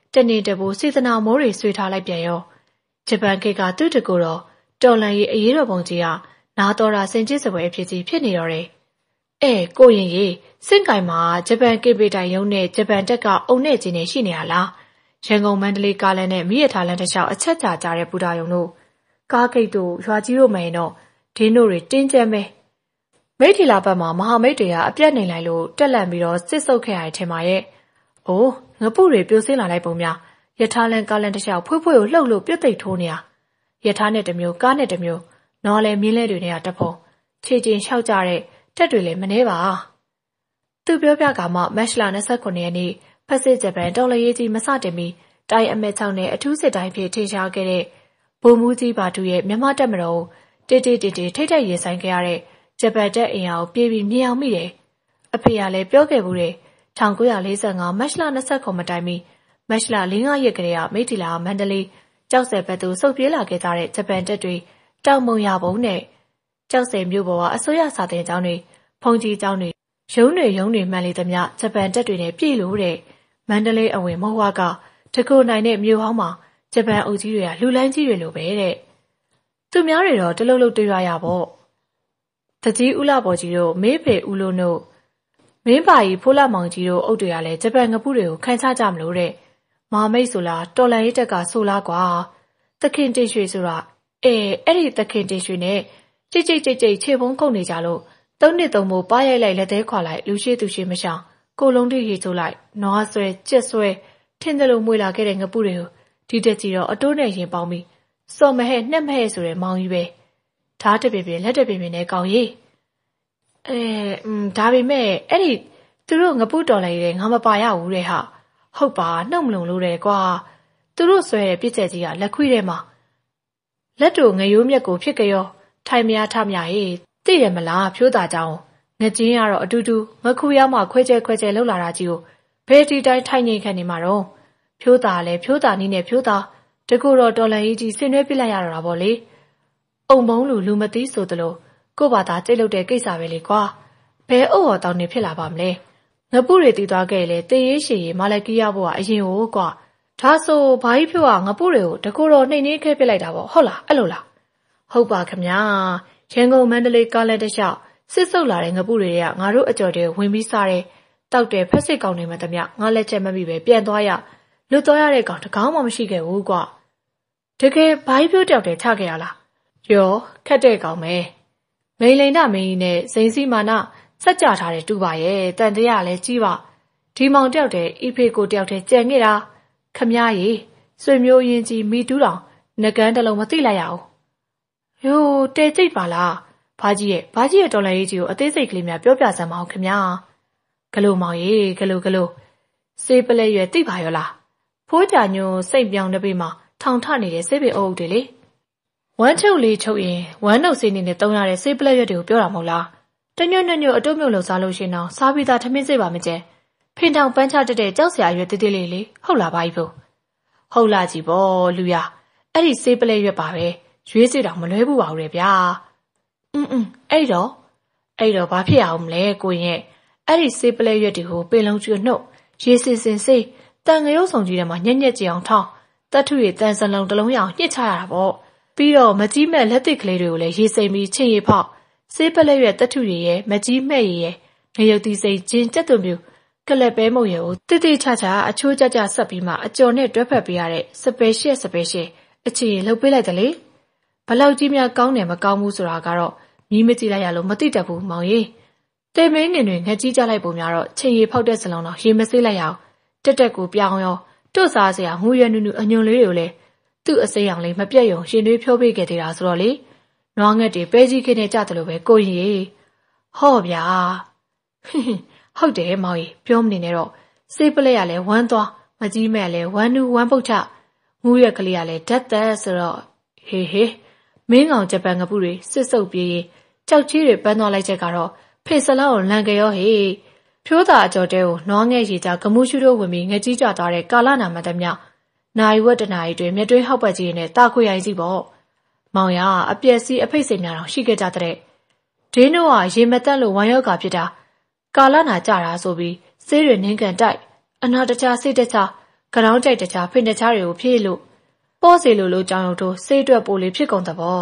တနေ့တပိုးစေတနာမိုးတွေဆွေးထားလိုက်ပြန်ရောဂျပန်ခေတ်ကသူ့တကူတော့တော်လန်ရေးအရေးတော်ပုံကြီးကနာတော်တာစင်ကြီးစပွဲအဖြစ်ကြီးဖြစ်နေတော့တယ်။အဲကိုရင်ကြီးစင့်ကင်မှာဂျပန်ကေပေတိုင်ရုံးနဲ့ဂျပန်တက်ကအုံနဲ့ချင်းနေရှိနေရလား။ရန်ကုန်မန္တလေးကားလမ်းနဲ့မိရထားလမ်းတစ်လျှောက်အချက်ကြာကြတဲ့ပူတာယုံတို့ကားဂိတ်တို့ရွာကြီးတို့မှရင်တော့ဒင်းတို့တွေတင်းကျပ်မဲ။မိထီလာဘက်မှာမဟာမိတ်တွေကအပြတ်နေလိုက်လို့တက်လန့်ပြီးတော့စစ်ဆုပ်ခဲ့ရတဲ့ထင်ပါရဲ့။အိုးငပုတွေပြိုဆင်းလာလိုက်ပုံများရထားလမ်းကားလမ်းတစ်လျှောက်ဖွေးဖွေးကိုလှုပ်လို့ပြတ်သိပ်ထိုးနေတာရထားနဲ့တစ်မျိုးကားနဲ့တစ်မျိုးနော်လဲမြင်းလဲတွေနဲ့တဖုံခြေကျင်လျှောက်ကြတဲ့တက်တွေလည်းမနှဲပါသူပြောပြကမှမတ်လ၂၉ရက်နေ့ဖက်စစ်ဂျပန်တော်လှန်ရေးကြီးမစတင်မီတိုင်းအမက်၆နဲ့အထူးစစ်တိုင်းဖြစ်ထင်ရှားခဲ့တဲ့ဗိုလ်မှူးကြီးဘာတူရဲ့မြန်မာတပ်မတော်တေးတေးတေးတေးထိတ်ထိတ်ရင်ဆိုင်ခဲ့ရတဲ့ဂျပန်တပ်အင်အားကိုပြေးပြီးမြင်အောင်မိတယ်အဖေကလည်းပြောခဲ့ဘူးတဲ့၁၉၄၅မတ်လ၂၉မတိုင်မီမတ်လ၄-၅ရက်ကလေးကမိထီလာမန္တလေးကျောက်ဆယ်ဘက်သို့ဆုတ်ပြေးလာခဲ့ကြတဲ့ဂျပန်တပ်တွေတောင်မုံရဘုံနဲ့ကျောက်ဆယ်မြို့ပေါ်ကအစိုးရစာတင်ကျောင်းတွေဖုန်ကြီးကျောင်းတွေရုံးတွေရုံးတွေမှန်လေသမျှဂျပန်တပ်တွေနဲ့ပြည်လို့တဲ့မန္တလေးအဝင်မဟုတ်ဝါကတကူနိုင်တဲ့မြို့ဟောင်းမှာဂျပန်အုပ်ကြီးတွေကလူလိုင်းကြီးတွေလိုပဲတဲ့သူများတွေတော့တလုံးလုံးတွေ့ရရပေါ့တကြီးဦးလာပေါ်ကြီးတို့မေးဖေဦးလို့တို့မင်းပါကြီးဖိုးလာမောင်ကြီးတို့အုပ်တွေကလည်းဂျပန်ငပုတွေကိုခံချကြမလို့တဲ့မာမိတ်ဆိုလားတော်လန်ရေးတက်ကဆိုလားကွာသခင်တင်ရွှေဆိုတာအဲအဲ့ဒီသခင်တင်ရွှေနဲ့ကြိတ်ကြိတ်ကြိတ်ကြိတ်ခြေပုံးခုန်နေကြလို့သုံးနှစ်သုံးမိုးပါရိုက်လိုက်လက်သေးခွာလိုက်လူရှိသူရှိမရှောင်ကိုလုံးတိရေချိုးလိုက်နွားဆွဲကြက်ဆွဲထင်းတယ်လို့မွေလာခဲ့တဲ့ငပုတွေကိုဒီတက်ကြီးတော့အတိုးနဲ့ရင်ပေါင်းပြီးစော်မဟဲ့နှက်မဟဲ့ဆိုတဲ့မောင်ကြီးပဲဓာတ်တပြပြလက်တပြပြနဲ့ကောင်းရေးအဲอืมဒါပေမဲ့အဲ့ဒီသူတို့ငပုတော်လိုက်တဲ့ငါမပါရဘူးတဲ့ဟာဟုတ်ပါနှုတ်မလုံလို့တဲ့ကွာသူတို့ဆွဲတဲ့ပြစ်ချက်ကြီးကလက်ခွေးထဲမှာလက်တို့ငရိုးမြက်ကိုဖြစ်ကြရောထိုင်မရထမရဟေးသိရမလားဖြိုးတာကြောင်ငကျင်းကတော့အတူတူငခုရောက်မှခွဲကျဲခွဲကျဲလှုပ်လာတာကြီးကိုဘယ်ဒီတိုင်းထိုင်ငိမ့်ခံနေမှာတော့ဖြိုးတာလည်းဖြိုးတာနီးနဲ့ဖြိုးတာတကူတော့တော်လန်ကြီးကြီးဆင်နွှဲပြလိုက်ရတော့တာပေါ့လေအုံဘုံလူလူမသိဆိုသလိုကို့ဘာသာကြိတ်လုတဲ့ကိစ္စပဲလေကွာဘယ်အုပ်ဟော်တောင်းနေဖြစ်လာပါမလဲငပုတွေတီးသွားခဲ့လေတေးရေးရှည်ရေးမာလက်ကြီးရဖို့ကအရင်ဟိုကွာဒါဆိုဘာကြီးဖြိုးကငပုတွေကိုတကူတော့နှိမ့်နှင်းခဲပစ်လိုက်တာပေါ့ဟုတ်လားအဲ့လိုလားဟုတ်ပါခမညာရန်ကုန်မန္တလေးကားလက်တလျှောက်စစ်ဆုပ်လာတဲ့ငပုတွေကငါတို့အကြော်တွေဝင်ပြီးစားတယ်တောက်တယ်ဖက်စစ်ကောင်နေမှတမျှငါလက်ချက်မမိပဲပြန်သွားရလွတ်သွားရတဲ့ကောင်တကောင်မှမရှိခဲ့ဘူးကွာတကယ်ဘာကြီးဖြိုးတောက်တယ်ချခဲ့ရလားရောခက်တဲ့ကောင်ပဲမိန်လိန်ဒမင်းကြီးနဲ့စိန်စီမာနစက်ကြထားတဲ့တူပါရဲ့တန်တရားလည်းကြီးပါဒီမောင်တောက်တဲ့ဤဖေကိုတောက်တဲ့ကြံခဲ့တာခမည်းကြီးဆွေမျိုးရင်းကြီးမိတူးတောင်ငကန်းတလုံးမသိလိုက်ရအောင်ယိုးတဲကြိတ်ပါလားဘာကြီးရဲ့ဘာကြီးရဲ့တော်လန်ရေးကြီးကိုအသေးစိတ်ကလေးများပြောပြစမ်းမအောင်ခင်ဗျာဂလိုမောင်ရေဂလိုဂလိုစေးပလဲရွယ်သိပါရောလားဖိုးကြညိုစိတ်ပြောင်းတပိမှာထောင်ထနေတဲ့စေးပေအုပ်တွေလေဝမ်းချုပ်လေးချုပ်ရင်ဝမ်းနှုတ်စေးနေနဲ့တုံးရတဲ့စေးပလဲရွက်တွေကိုပြောတာမဟုတ်လားတညွတ်ညွတ်အတုံးမြုပ်လို့စားလို့ရှင်တော့စားပြီးသားထမင်းစေးပါမကျဲဖင်တောင်ပန်းချတက်တဲ့ကြောက်စရာရွက်တေးသေးလေးလေဟုတ်လားဘာကြီးဖို့ဟုတ်လားကြီးပေါ့လူရအဲ့ဒီစေးပလဲရွက်ပါပဲရွေးစေတောင်မလွဲဘူးပါဘူးလေဗျာอืมอืมအဲ့တော့အဲ့တော့ဘာဖြစ်အောင်မလဲကိုရင်အဲ့ဒီစေးပလဲရွက်တွေကိုပင်လုံးကျွနှုတ်ရေစင်စင်စေးတန်ငရုတ်ဆောင်ကြီးထဲမှာညက်ညက်ကြအောင်ထောင်းတတ်ထုရတန်စလုံးတစ်လုံးရအောင်ညှစ်ချရတာပေါ့ပြီးတော့မကြီးမဲ့လက်သစ်ကလေးတွေကိုလည်းရေစိမ်ပြီးချင်းရီဖောက်စေးပလဲရွက်တတ်ထုရရဲ့မကြီးမဲ့ရရဲ့ငရုတ်သီးစိမ်ကျင်းကြက်သွမျိုးကလက်ပဲမုံရကိုတိတိချာချာအချိုးကြကြဆက်ပြီးမှအကျော်နဲ့တွဲဖက်ပေးရတဲ့စပယ်ရှယ်စပယ်ရှယ်အချီလှုပ်ပေးလိုက်တယ်လေဘလောက်ကြီးများကောင်းတယ်မကောင်းဘူးဆိုတာကတော့မြည်မကြည့်လိုက်ရလို့မသိတတ်ဘူးမောင်ကြီးတေမင်းငင်တွေငက်ကြီးကြလိုက်ပုံများတော့ချင်းရီဖောက်တဲ့စလုံးတော့ရေမစေးလိုက်ရအောင်တက်တက်ကိုပြောင်းရောတွတ်စားစရာငူရွယ်နူနူအညွန်လေးတွေကိုလည်းသူ့အစိမ်းအောင်လေးမပြတ်ရုံရှင်တွေဖြိုးပေးခဲ့သေးတာဆိုတော့လေနွားငက်တွေပဲကြီးခင်းနေကြတယ်လို့ပဲကိုကြီးဟော့ဗျာဟုတ်တယ်မောင်ကြီးပြောမနေနဲ့တော့စေးပလဲရလဲဝမ်းသွားမကြီးမဲ့လဲဝမ်းနူဝမ်းပုတ်ချငူရွက်ကလေးရလဲဓာတ်သက်ဆိုတော့ဟေးဟေးမင်းကောင်ဂျပန်ငပုတွေစစ်ဆုပ်ပြေးရင်ကြောက်ကြီးတွေပန်းသွားလိုက်ချက်ကတော့ဖေဆလောက်ကိုလန်ကြရောဟေးဖြိုးတာအကျော်တဲကိုနွားငယ်ရီကြကမှုရှုတို့ဝင်ပြီးငက်ကြီးကြသွားတဲ့ကာလနာမတမြနိုင်ဝက်တနာရီတွင်မြတ်တွင်းဟောက်ပတ်ကြီးနဲ့တာခွေရိုင်းစီပေါ့မောင်ရအပြက်စီးအဖိတ်စိမ်များတော့ရှိခဲ့ကြတဲ့ဒင်းတို့ကရေမတက်လို့ဝမ်းရောဂါဖြစ်တာကာလနာကြတာဆိုပြီးဆေးတွေနင်းကန်တိုက်အနာတခြားစိတ်တခြားကကြောင်ကြိုက်တခြားဖိနချားတွေကိုဖြည့်လို့ပေါ့စီလိုလိုကြောင်ရုံတို့စိတ်အတွက်ပိုလေးဖြစ်ကုန်သဘော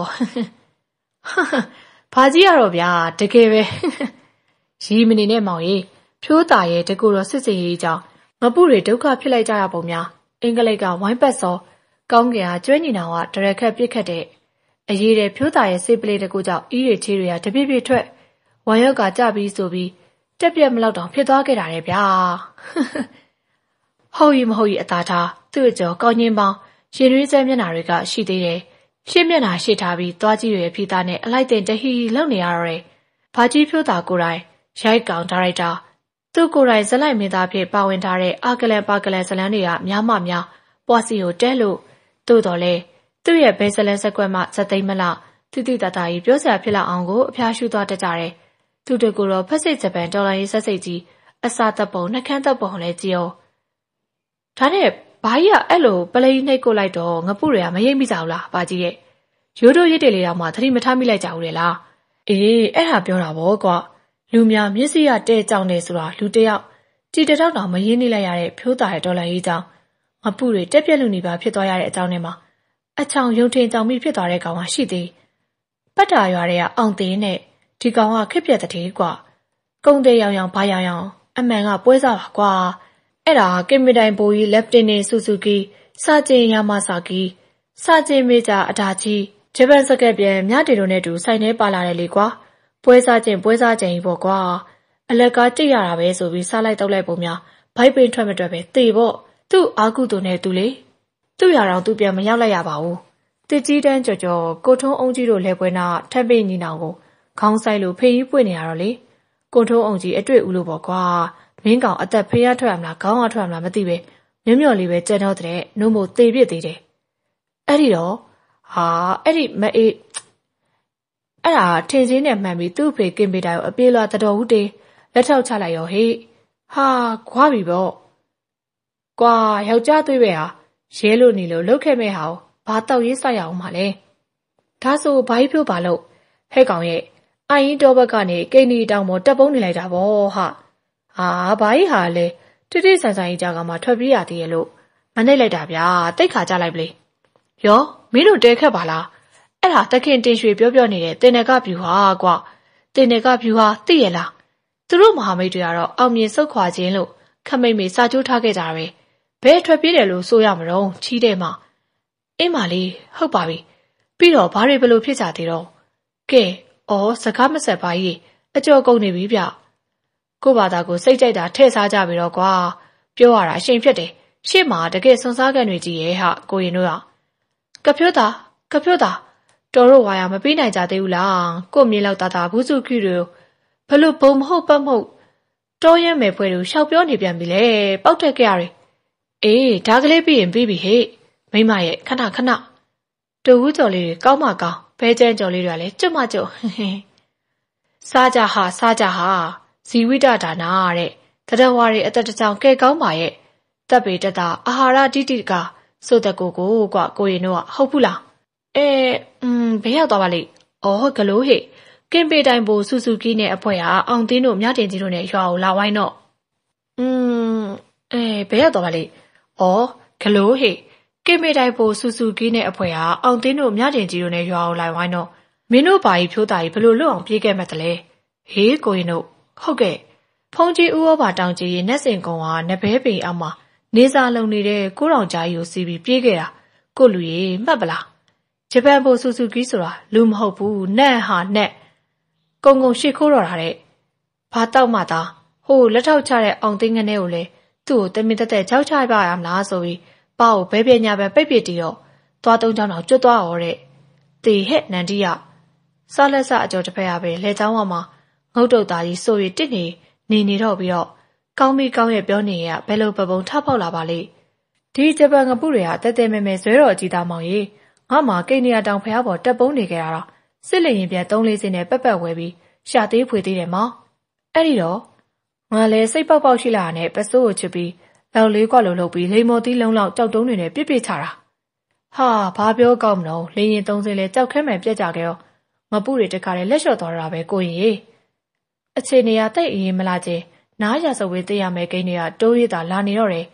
ဘာကြီးရတော့ဗျာတကယ်ပဲရီမနေနဲ့မောင်ကြီးဖြိုးตาရဲ့တကူတော်စစ်စင်ရေးကြောင့်ငပုတွေဒုက္ခဖြစ်လိုက်ကြရပုံများအင်္ဂလိပ်ကဝိုင်းပတ်စောကောင်းကင်ဟာကျွဲညီနောင်ကဒရက်ခက်ပစ်ခတ်တဲ့အရေးတဲ့ဖြိုးตาရဲ့စိတ်ပလေးတကူကြောင့်အီးတွေချေးတွေကတပြည့်ပြည့်ထွက်ဝါရော့ကကြပြီးဆိုပြီးတက်ပြက်မလောက်တောင်ဖြစ်သွားခဲ့တာလေဗျာဟုတ်ရီမဟုတ်ရီအသာထားသူ့အကျော်ကောင်းချင်းပေါင်းရင်ရွေးစဲမျက်နှာတွေကရှိသေးတယ်ရှင်းမျက်နှာရှိထားပြီးသွားကြည့်ရဖီသားနဲ့အလိုက်တင်တဟီလောက်နေရတော့တယ်ဘာကြီးဖြိုးตาကိုယ်တိုင်ရိုက်ကောင်ဒါရိုက်တာသူ့ကိုယ်တိုင်ဇလိုက်မင်းသားဖြစ်ပါဝင်ထားတဲ့အာကလန်ပါကလန်ဇလန်းတွေကများမှများပွားစီကိုတဲလို့သို့တော်လဲသူ့ရဲ့ဘဲဇလန်းစက်ကွက်မှဇက်သိမ်းမလားတိတိတတာကြီးပြောစရာဖြစ်လောက်အောင်ကိုအဖျားရှူသွားတတ်ကြတယ်သူတို့ကတော့ဖက်စိတ်ဂျပန်ဒေါ်လာရေးဆက်စိတ်ကြီးအစာတပ်ပုံနှက်ခမ်းတပ်ပုံလဲကြည့်အောင်ဒါနဲ့ဘာကြီးကအဲ့လိုပလိနှိတ်ကိုလိုက်တော့ငပုတွေကမရိပ်မိကြဘူးလားဘာကြီးရဲ့ရိုးတို့ရစ်တယ်လေတော့မှသတိမထားမိလိုက်ကြဘူးလေလားအေးအဲ့ဟာပြောတာဗောကွာလူများမျက်စိရတဲ့ကြောင်နေဆိုတာလူတယောက်ကြည်တောက်တောင်မရင်းနေလိုက်ရတဲ့ဖြိုးတာတဲ့ဒေါ်လာရေးကြောင့်ငပုတွေတက်ပြက်လူနေပါဖြစ်သွားရတဲ့အကြောင်းနဲ့မှာအချောင်ယုံထင်ကြောင်မိဖြစ်သွားတဲ့ကောင်ကရှိသေးပတ်တာရွာတွေကအောင်သေးနဲ့ဒီကောင်ကခက်ပြက်တဲ့ကွာကုံတဲ့ရောင်ရောင်ဘာရောင်ရောင်အမှန်ကပွဲစားပါကွာအဲ့ဒါကင်မတိုင်ပိုကြီးလက်တင်နေဆူဆူကီစာကျင်ယာမဆာကီစာကျင်မေဂျာအတာကြီးဂျပန်စကက်ပြန်မြတေတို့နဲ့တူဆိုင်ထဲပါလာတယ်လေကွာပွဲစားကျင်ပွဲစားကျင်ကြီးပေါ့ကွာအလကားကြိတ်ရတာပဲဆိုပြီးစားလိုက်တော့လိုက်ပုံများဘိုက်ပင်ထွက်မတွက်ပဲတေပေါ့သူ့အာကုသူနဲ့သူလေသူ့ရအောင်သူပြန်မရောက်လိုက်ရပါဘူးတစ်ကြီးတန်းကြော်ကြော်ကိုထုံးအောင်ကြီးတို့လဲပွဲနာထပ်ပိညီနောင်ကိုခေါင်းဆိုင်လို့ဖေးကြီးပွင့်နေရတော့လေကိုထုံးအောင်ကြီးအတွေ့ဦးလို့ပေါ့ကွာမင်းကောင်အသက်ဖေးရထွက်ရမလားခေါင်းရထွက်ရမလားမသိပဲမြွံ့မြွံ့လေးပဲကြက်တော့တဲ့နှုံးမို့သေပြစ်သေးတယ်အဲ့ဒီတော့ဟာအဲ့ဒီမအေးအဲ့ဒါထင်စင်းနဲ့မှန်ပြီးသူ့ဖေကင်ပေတာကိုအပြေးလွှာတတော်ဦးတေးလက်ထောက်ချလိုက်ရောဟေးဟာခွာပြီပေါ့ကွာယောက်ျားသွေးပဲဟာရဲလို့နေလို့လုတ်ခဲ့မဲ့ဟာဘာတောက်ရေးဆိုင်ရအောင်မလဲဒါဆိုဘာကြီးဖြိုးပါလို့ဟဲ့ကောင်ရဲ့အိုင်ရင်တော်ဘက်ကနေကိန်းဒီတောင်ပေါ်တက်ပုံးနေလိုက်တာဗောဟာဟာဘာကြီးဟာလဲတိတိဆန်ဆန်ကြီးကြကမှထွက်ပြေးရသေးရဲ့လို့မနှိပ်လိုက်တာဗျာတိတ်ခါကြလိုက်ပလေရောမင်းတို့တဲခက်ပါလားအဲ့ဒါတခင်တင်ရွှေပြောပြောနေတဲ့တင်နယ်ကဗျူဟာကွာတင်နယ်ကဗျူဟာသိရလားသူတို့မဟာမိတ်တွေကတော့အောင်မြင်ဆုတ်ခွာခြင်းလို့ခမိတ်မေစာကြိုးထားခဲ့ကြတာပဲဘယ်ထွက်ပြေးတယ်လို့ဆိုရမလို့ချီးတဲ့မှာအင်းမလေးဟုတ်ပါပြီပြီးတော့ဘာတွေဘလို့ဖြစ်ကြသေးတော့ကဲအော်စကားမဆက်ပါကြီးအကျော်ကုန်နေပြီဗျကို့ဘာသာကိုစိတ်ကြိုက်တာထည့်စားကြပြီတော့ကွာပြောရတာအရှိန်ဖြစ်တယ်ရှေ့မှာတကယ်စွန်စားကန်တွေကြီးရဲ့ဟာကိုရင်တို့ကကဖြိုးတာကဖြိုးတာတော်တို့ဝါရမပေးနိုင်ကြသေးဘူးလားကို့မြေလောက်တာတာဘူးစုခိတို့ဘလို့ဘုံမဟုတ်ပတ်မဟုတ်တော်ရဲမယ်ဖွဲတို့ရှောက်ပြောနေပြန်ပြီလေပောက်တက်ကြရတယ်အေးဒါကလေးပြီးရင်ပြီးပြီဟေ့မိမရဲ့ခဏခဏတူဝူးကြော်လေးတွေကောင်းမှကောင်းဘဲကျန်းကြော်လေးတွေကလည်းကျွတ်မကျွတ်စားကြဟာစားကြဟာဇီဝိတဒါနာတဲ့တရဝါတွေအသက်တချောင်းကဲကောင်းပါရဲ့တပ်ပေတတာအာဟာရတိတိကဆိုတဲ့ကိုကိုကွာကိုရင်တို့ကဟုတ်ဘူးလားအဲอืมဘယ်ရောက်သွားပါလိမ့်အော်ဂလိုးဟေ့ကင်ပေတိုင်ပိုဆူဆူကီနဲ့အဖွဲဟာအောင်တင်းတို့မြတင်ကြီးတို့နဲ့ရွာကိုလာဝိုင်းတော့อืมအဲဘယ်ရောက်သွားပါလိမ့်အော်ဂလိုးဟေ့ကင်ပေတိုင်ပိုဆူဆူကီနဲ့အဖွဲဟာအောင်တင်းတို့မြတင်ကြီးတို့နဲ့ရွာကိုလာဝိုင်းတော့မင်းတို့ဘာကြီးဖြိုးတာကြီးဘလို့လွတ်အောင်ပြေးခဲ့မှတ်တလဲဟေးကိုရင်တို့ဟုတ်ကဲ့ဖုန်ကြီးဥဩဘာတောင်ကြီးရဲ့နက်စင်ကုံဟာနဘဲပေအောက်မှာနေစာလုံနေတဲ့ကိုတော်ကြားကြီးကိုစီးပြီးပြေးခဲ့တာကိုလူကြီးမှတ်ပလားဂျပန်ပိုဆူဆူကီဆိုတာလူမဟုတ်ဘူးနတ်ဟာနတ်ကုံကုံရှေ့ခိုးတော့တာတဲ့ဘာတောက်မှသာဟိုလက်ထောက်ချတဲ့အောင်သိန်းငနဲ့ကိုလေသူ့ကိုတမင်တက်တက်ကြောက်ချပါရမလားဆိုပြီးပါကိုဘဲပြညာပဲပိတ်ပစ်တီတော့သွားသုံးချောင်းတော့ကျွတ်သွားရောတဲ့တေဟဲ့နန္ဒီယစားလက်စအကျော်တစ်ဖက်ကပဲလဲချောင်းဝမှာငုတ်တုတ်သားကြီးဆိုရတစ်နေနေနေတော့ပြီးတော့ကောင်းမီကောင်းရဲ့ပြောနေရဘယ်လိုပပုံထပေါက်လာပါလိမ့်ဒီဂျပန်ကပုတွေကတဲတဲမဲမဲဇွဲတော်အကြီးသားမောင်ကြီးငါမှကိန်းနေရတောင်ဖျားပေါ်တက်ပုံးနေကြတာတော့စစ်လင်ရင်ပြန်သုံးလေးစင်းနဲ့ပက်ပက်ဝဲပြီးရှာသေးဖွေသေးတယ်မောင်အဲ့ဒီတော့ငါလည်းစိတ်ပေါက်ပေါက်ရှိလာတဲ့ပစိုးကိုချစ်ပြီးလောက်လေးကွက်လိုလုပ်ပြီးလိမ္မော်သီးလုံးလောက်ကြောက်တုံးတွေနဲ့ပြစ်ပြစ်ချတာဟာဘာပြောကောင်းမလို့လင်းရင်သုံးစင်းလဲကြောက်ခဲမှန်ပြက်ကြကြရောငပုတွေတခါလဲလက်လျှော့သွားတာပဲကိုရင်အခြေအနေကတိတ်အေးမလားချင်းနားရစဝေးသိရမယ်ကိန်းတွေကတိုးရတာလာနေတော့တယ်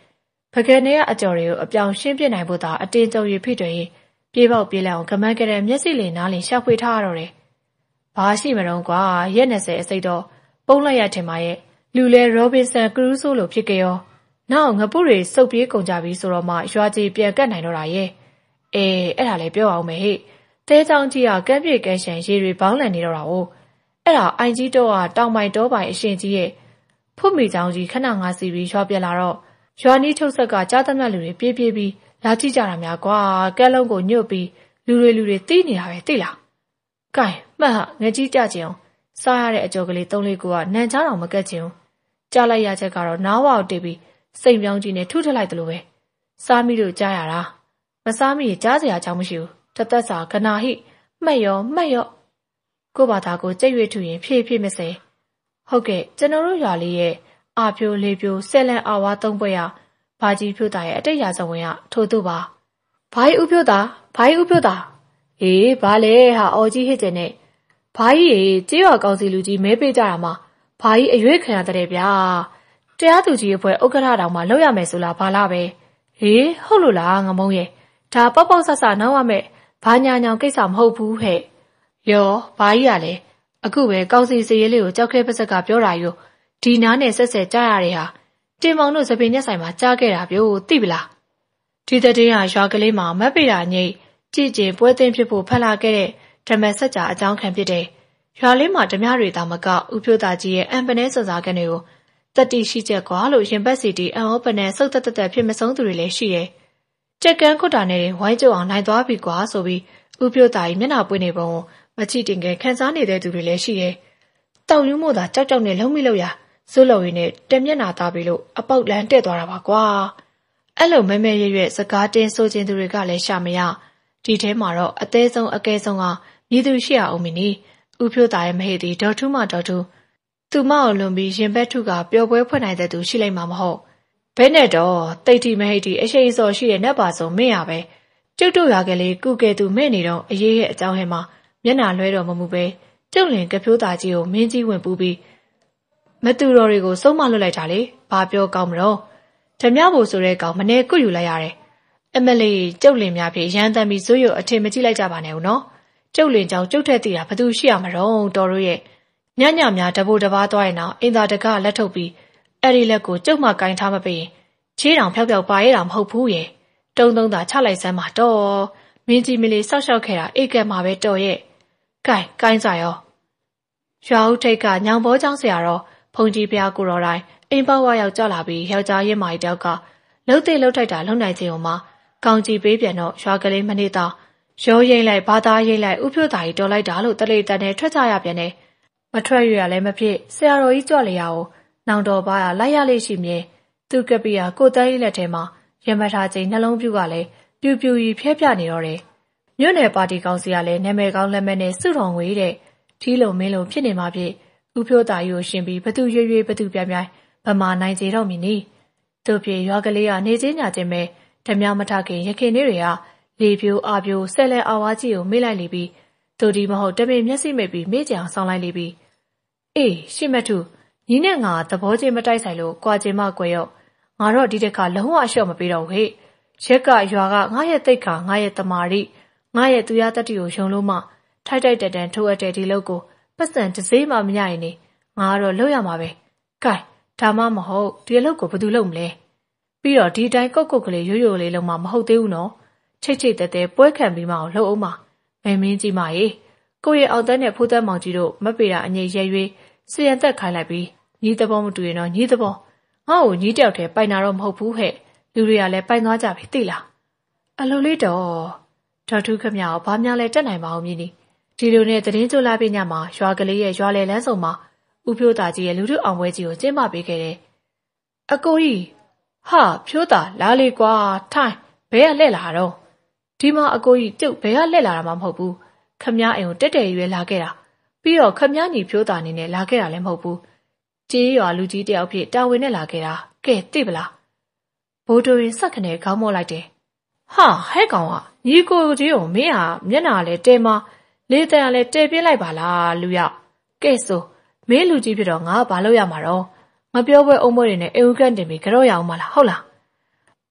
ပကယ်နေကအကျော်တွေကိုအပြောင်ရှင်းပြနိုင်ဖို့သာအတင်းကြုံရဖိတွေ့ပြေပေါက်ပြေးလောင်ကမန်းကတဲ့မျက်စိလေးနားလင်ရှာဖွေထားရတော့တယ်။ဘာရှိမတော့ကွာရက်၂၀အစိတ်တော့ပုံလိုက်ရထင်ပါရဲ့လူလဲရောဘင်ဆန်ကရူးဆိုးလိုဖြစ်ကြရောနောက်ငပုတွေစုပ်ပြေးကုန်ကြပြီဆိုတော့မှရွာကြီးပြန်ကတ်နိုင်တော့တာရဲ့အေးအဲ့ဒါလည်းပြောအောင်မယ်ဟဲ့တဲချောင်းကြီးကကမ်းပြေကမ်းရှန်ရေတွေဘောင်းလန်နေတော့တာ哦အဲ့ဒါအိုင်ကြီးတော့ကတောင်ပိုင်တောပိုင်အရှင်ကြီးရဲ့ဖုတ်မိချောင်းကြီးခဏငါစီပြီးရွာပြက်လာတော့ရွာနီးထုတ်ဆက်ကကြားသမျှလူတွေပြေးပြေးပြီးလာကြည့်ကြတာများကွာကဲလုံးကိုညွတ်ပြီးလူတွေလူတွေတီးနေတာပဲသိလားကဲမှတ်ဟာငကြီးကြချင်အောင်စားရတဲ့အကျော်ကလေးသုံးလေးကိုကနန်ချောင်းအောင်မကက်ချင်ဘူးကြားလိုက်ရချက်ကတော့နားဝအောင်တိတ်ပြီးစိတ်ပြောင်းကြီးနဲ့ထုထလိုက်တယ်လို့ပဲစားမိလို့ကြားရတာမစားမိရင်ကြားစရာအကြောင်းမရှိဘူးတသက်စာကနာဟိမှတ်ရောမှတ်ရောကိုဘာသာကိုကြိတ်ရွေ့ထူရင်ဖြည့်ဖြည့်မစဲဟုတ်ကဲ့ကျွန်တော်တို့ရွာလေးရဲ့အာဖြိုလေးဖြိုဆယ်လန်အာဝါသုံးပွဲရဘာကြီးဖြိုတာရဲ့အတိတ်ရာဇဝင်ကထို့သူပါဘာကြီးဥဖြိုတာဘာကြီးဥဖြိုတာအေးဘာလဲဟာအော်ကြီးဟစ်တဲ့နဲ့ဘာကြီးရေကြေးရွာကောင်စီလူကြီးမဲပေးကြတာမှာဘာကြီးအရွေးခံရတဲ့ဗျာတရားသူကြီးအဖွဲ့ဥက္ကဋ္ဌတောင်မှလောက်ရမယ်ဆိုလားဘာလားပဲဟေးဟုတ်လို့လားငမုံရဲ့ဒါပေါက်ပေါက်ဆဆနောက်ရမယ်ဘာညာညောင်ကိစ္စမဟုတ်ဘူးဟဲ့ရောဘာကြီးရလဲအခုပဲကောက်စီစရေးလေးကိုကြောက်ခဲပစက်ကပြောတာယူဒီနားနဲ့ဆက်ဆက်ကြားရတဲ့ဟာတင်မောင်တို့သပင်ညက်ဆိုင်မှာကြားခဲ့တာပြောသိပလားဒီတဲ့တင်းဟာရွာကလေးမှာမက်ပေတာညိတ်ကြည်ကျင်ပွဲသိမ်းဖြစ်ဖို့ဖက်လာခဲ့တဲ့ဓမ္မစက်ကြာအကြောင်းခံဖြစ်တဲ့ရွာလေးမှာဓမြတွေတာမကဥဖြိုသားကြီးရဲ့အံပနဲစွန်စားကန်တွေကိုတတိရှိချက်ကွာလို့ရင်ဘက်စီတီအံဩပနဲစုတ်တက်တက်ဖြစ်မဆုံးသူတွေလည်းရှိတယ်ကြက်ကန်းခွတ်တာနဲ့ဝိုင်းကြုံအောင်နိုင်သွားပြီကွာဆိုပြီးဥဖြိုသားကြီးမျက်နှာပွင့်နေပုံမချီတင်ငယ်ခန်းစားနေတဲ့သူတွေလည်းရှိတယ်တောက်ယူမို့သာကြောက်ကြောက်နဲ့လုံးမိလို့ရဇွတ်လုံရင်းနဲ့တမျက်နာသားပြီလို့အပေါက်လန်းတက်သွားတာပါကွာအဲ့လိုမဲမဲရွရွစကားတင်းဆိုခြင်းသူတွေကလည်းရှာမရဒီထဲမှာတော့အသေးဆုံးအကဲဆုံးကမြည်သူရှိရအောင်မင်းနီဥဖြိုသားရဲ့မဟေ့သည်ဒေါ်ထူးမဒေါ်ထူးသူမအောင်လွန်ပြီးရင်ဘက်ထုကပျော်ပွဲဖွင့်နိုင်တဲ့သူရှိလိုက်မှာမဟုတ်ဘဲနဲ့တော့တိတ်တီမဟိတ်တီအရှိန်စော်ရှိတဲ့နတ်ပါစုံမင်းရပဲကျုပ်တို့ရကလေးကုကဲသူမင်းနေတော့အရေးရဲ့အကြောင်းဟဲမှာမျက်နှာလွှဲတော်မမူပဲကျုပ်လင်ကဖြိုးသားကြီးကိုမင်းကြီးဝင်ပူးပြီးမတူတော်တွေကိုစုံမလွတ်လိုက်တာလေဘာပြောကောင်းမလို့ဓမြဖို့ဆိုတဲ့ကောင်မနေကွယူလိုက်ရတယ်အမလီကျုပ်လင်များဖြင့်ရန်တမ်းပြီးဇွတ်ရွအထင်မကြည့်လိုက်ကြပါနဲ့ဦးနော်ကျုပ်လင်ကြောင့်ကျုပ်ထက်သိတာဘသူရှိရမလို့တော်တို့ရဲ့ညညများတဘိုးတဘာသွားရင်တော့အင်သာတကလက်ထုတ်ပြီးအဲ့ဒီလက်ကိုကျုပ်မှကင်ထားမပေးရင်ချေးတောင်ဖျောက်ဖျောက်ပါရတာမဟုတ်ဘူးရဲ့တုံးတုံးသာချလိုက်စမ်းပါတော့မင်းကြီးမလေးဆောက်ရှောက်ခဲ့တာအိတ်ကက်မှာပဲတော်ရဲ့ကင်ကင်စားရောရွာဦးထိတ်ကညောင်ဘောချောင်းဆရာတော်ဖုန်ကြီးဖျားကိုတော်တိုင်းအိမ်ပေါက်ဝရောက်ကြလာပြီးယောက်ျားရင်းမာကြီးတယောက်ကလှုပ်တဲ့လှုပ်ထိုက်တာလုံနိုင်ခြင်းအောင်မှာကောင်းကြီးပေးပြန်တော့ရွာကလေးမနေတော့ရောရိမ့်လိုက်ဘာသာရိမ့်လိုက်ဥဖြိုသားကြီးတော်လိုက်တာလို့တလေတန်နဲ့ထွက်ကြရပြန်တယ်မထွက်ရရလည်းမဖြစ်ဆရာတော်ကြီးကြွလေရအောင်နောင်တော်ပါရလိုက်ရလေးရှိမြဲသူကပိယာကိုတန်းကြီးလက်ထဲမှာရမထားချင်းနှလုံးပြူကလည်းပြူပြူကြီးဖျက်ပြနေတော့တယ်မြို့နယ်ပါတီကောင်စီကလည်းနာမည်ကောင်းလက်မဲနဲ့စုတော်ငွေတဲ့ထီးလုံးမင်းလုံးဖြစ်နေမှဖြစ်ဥဖြိုသားကြီးကိုရှင်ပြီးဘသူရွရွဘသူပြပြိုင်ဗမာနိုင်ကြတော့မင်းနီသူပြေရွာကလေးကနေချင်းညာချင်းပဲဓမြမထခင်ရခင်လေးတွေကလေပြိုးအာပြိုးဆဲလဲအာဝါကြီးကိုမေ့လိုက်လိပြီးသူဒီမဟုတ်တပင်မျက်စိမိတ်ပြီးမေ့ကြအောင်ဆောင်းလိုက်လိပြီးအေးရှစ်မထုညီနဲ့ငါသဘောချင်းမတိုက်ဆိုင်လို့ကြွာချင်းမကွယ်ရော့ငါတော့ဒီတစ်ခါလုံးဝအလျှော့မပေးတော့ဟဲ့ရက်ကရွာကငါရဲ့တိတ်ခါငါရဲ့တမာရီငါရဲ့သူရတတ္တိကိုယုံလို့မှထိုက်တိုက်တန်တန်ထိုးအပ်တဲ့ဒီလောက်ကိုပတ်စံတစ်စိမ့်မှမရရင်နေငါကတော့လုပ်ရမှာပဲကဲဒါမှမဟုတ်ဒီအလုပ်ကိုဘယ်သူလုပ်မလဲပြီးတော့ဒီတိုင်းကုတ်ကုတ်ကလေးရိုးရိုးလေးလုံးမှမဟုတ်သေးဘူးနော်ချိတ်ချိတ်တဲတဲပွဲခံပြီးမှအောင်လှုပ်အောင်ပါမင်းမင်းကြီးမရေကိုရဲ့အောင်တန်းနဲ့ဖိုးတန်းမောင်ကြီးတို့မပေတာအငြိရဲရွေးစီရန်သက်ခိုင်းလိုက်ပြီးညီသဘောမတူရင်တော့ညီသဘောငါ့ကိုညီတယောက်တည်းပိုင်တာတော့မဟုတ်ဘူးဟဲ့လူတွေကလည်းပိုင်သွားကြပြီသိလားအလိုလေးတော့ဒေါ်ထုခမရောဘာများလဲတက်နိုင်ပါအောင်မြည်နီဒီလိုနဲ့သတင်းကြိုလာပြညမှာရွာကလေးရဲ့ရွာလေလန်းဆောင်မှာဥဖြိုးသားကြီးရဲ့လူထုအောင်ပွဲကြီးကိုကျင်းပပေးခဲ့တယ်အကိုကြီးဟာဖြိုးသားလာလေကွာထိုင်ဘဲကလှဲ့လာတော့ဒီမှာအကိုကြီးကျုပ်ဘဲကလှဲ့လာတာမှမဟုတ်ဘူးခမည်းအိမ်ကိုတက်တယ်ရွေးလာခဲ့တာပြီးတော့ခမည်းညီဖြိုးသားအနေနဲ့လာခဲ့တာလည်းမဟုတ်ဘူးကြေးရွာလူကြီးတယောက်ဖြစ်တာဝန်နဲ့လာခဲ့တာကဲသိပလားဘိုးတို့ရင်ဆက်ခနဲ့ခေါင်းမော့လိုက်တယ်ဟာဟဲ့ကောင်ကညီကိုကြီးကိုမင်းဟာမျက်နှာလည်းတဲမလေးတန်ကလည်းတဲပြင်းလိုက်ပါလားလူရောက်ကဲဆိုမင်းလူကြီးဖြစ်တော့ငါဘာလုပ်ရမှာတော့မပြောပွဲအုံးပွဲတွေနဲ့အိမ်ဦးကန်တင်ပြီးကြော့ရအောင်မလားဟုတ်လား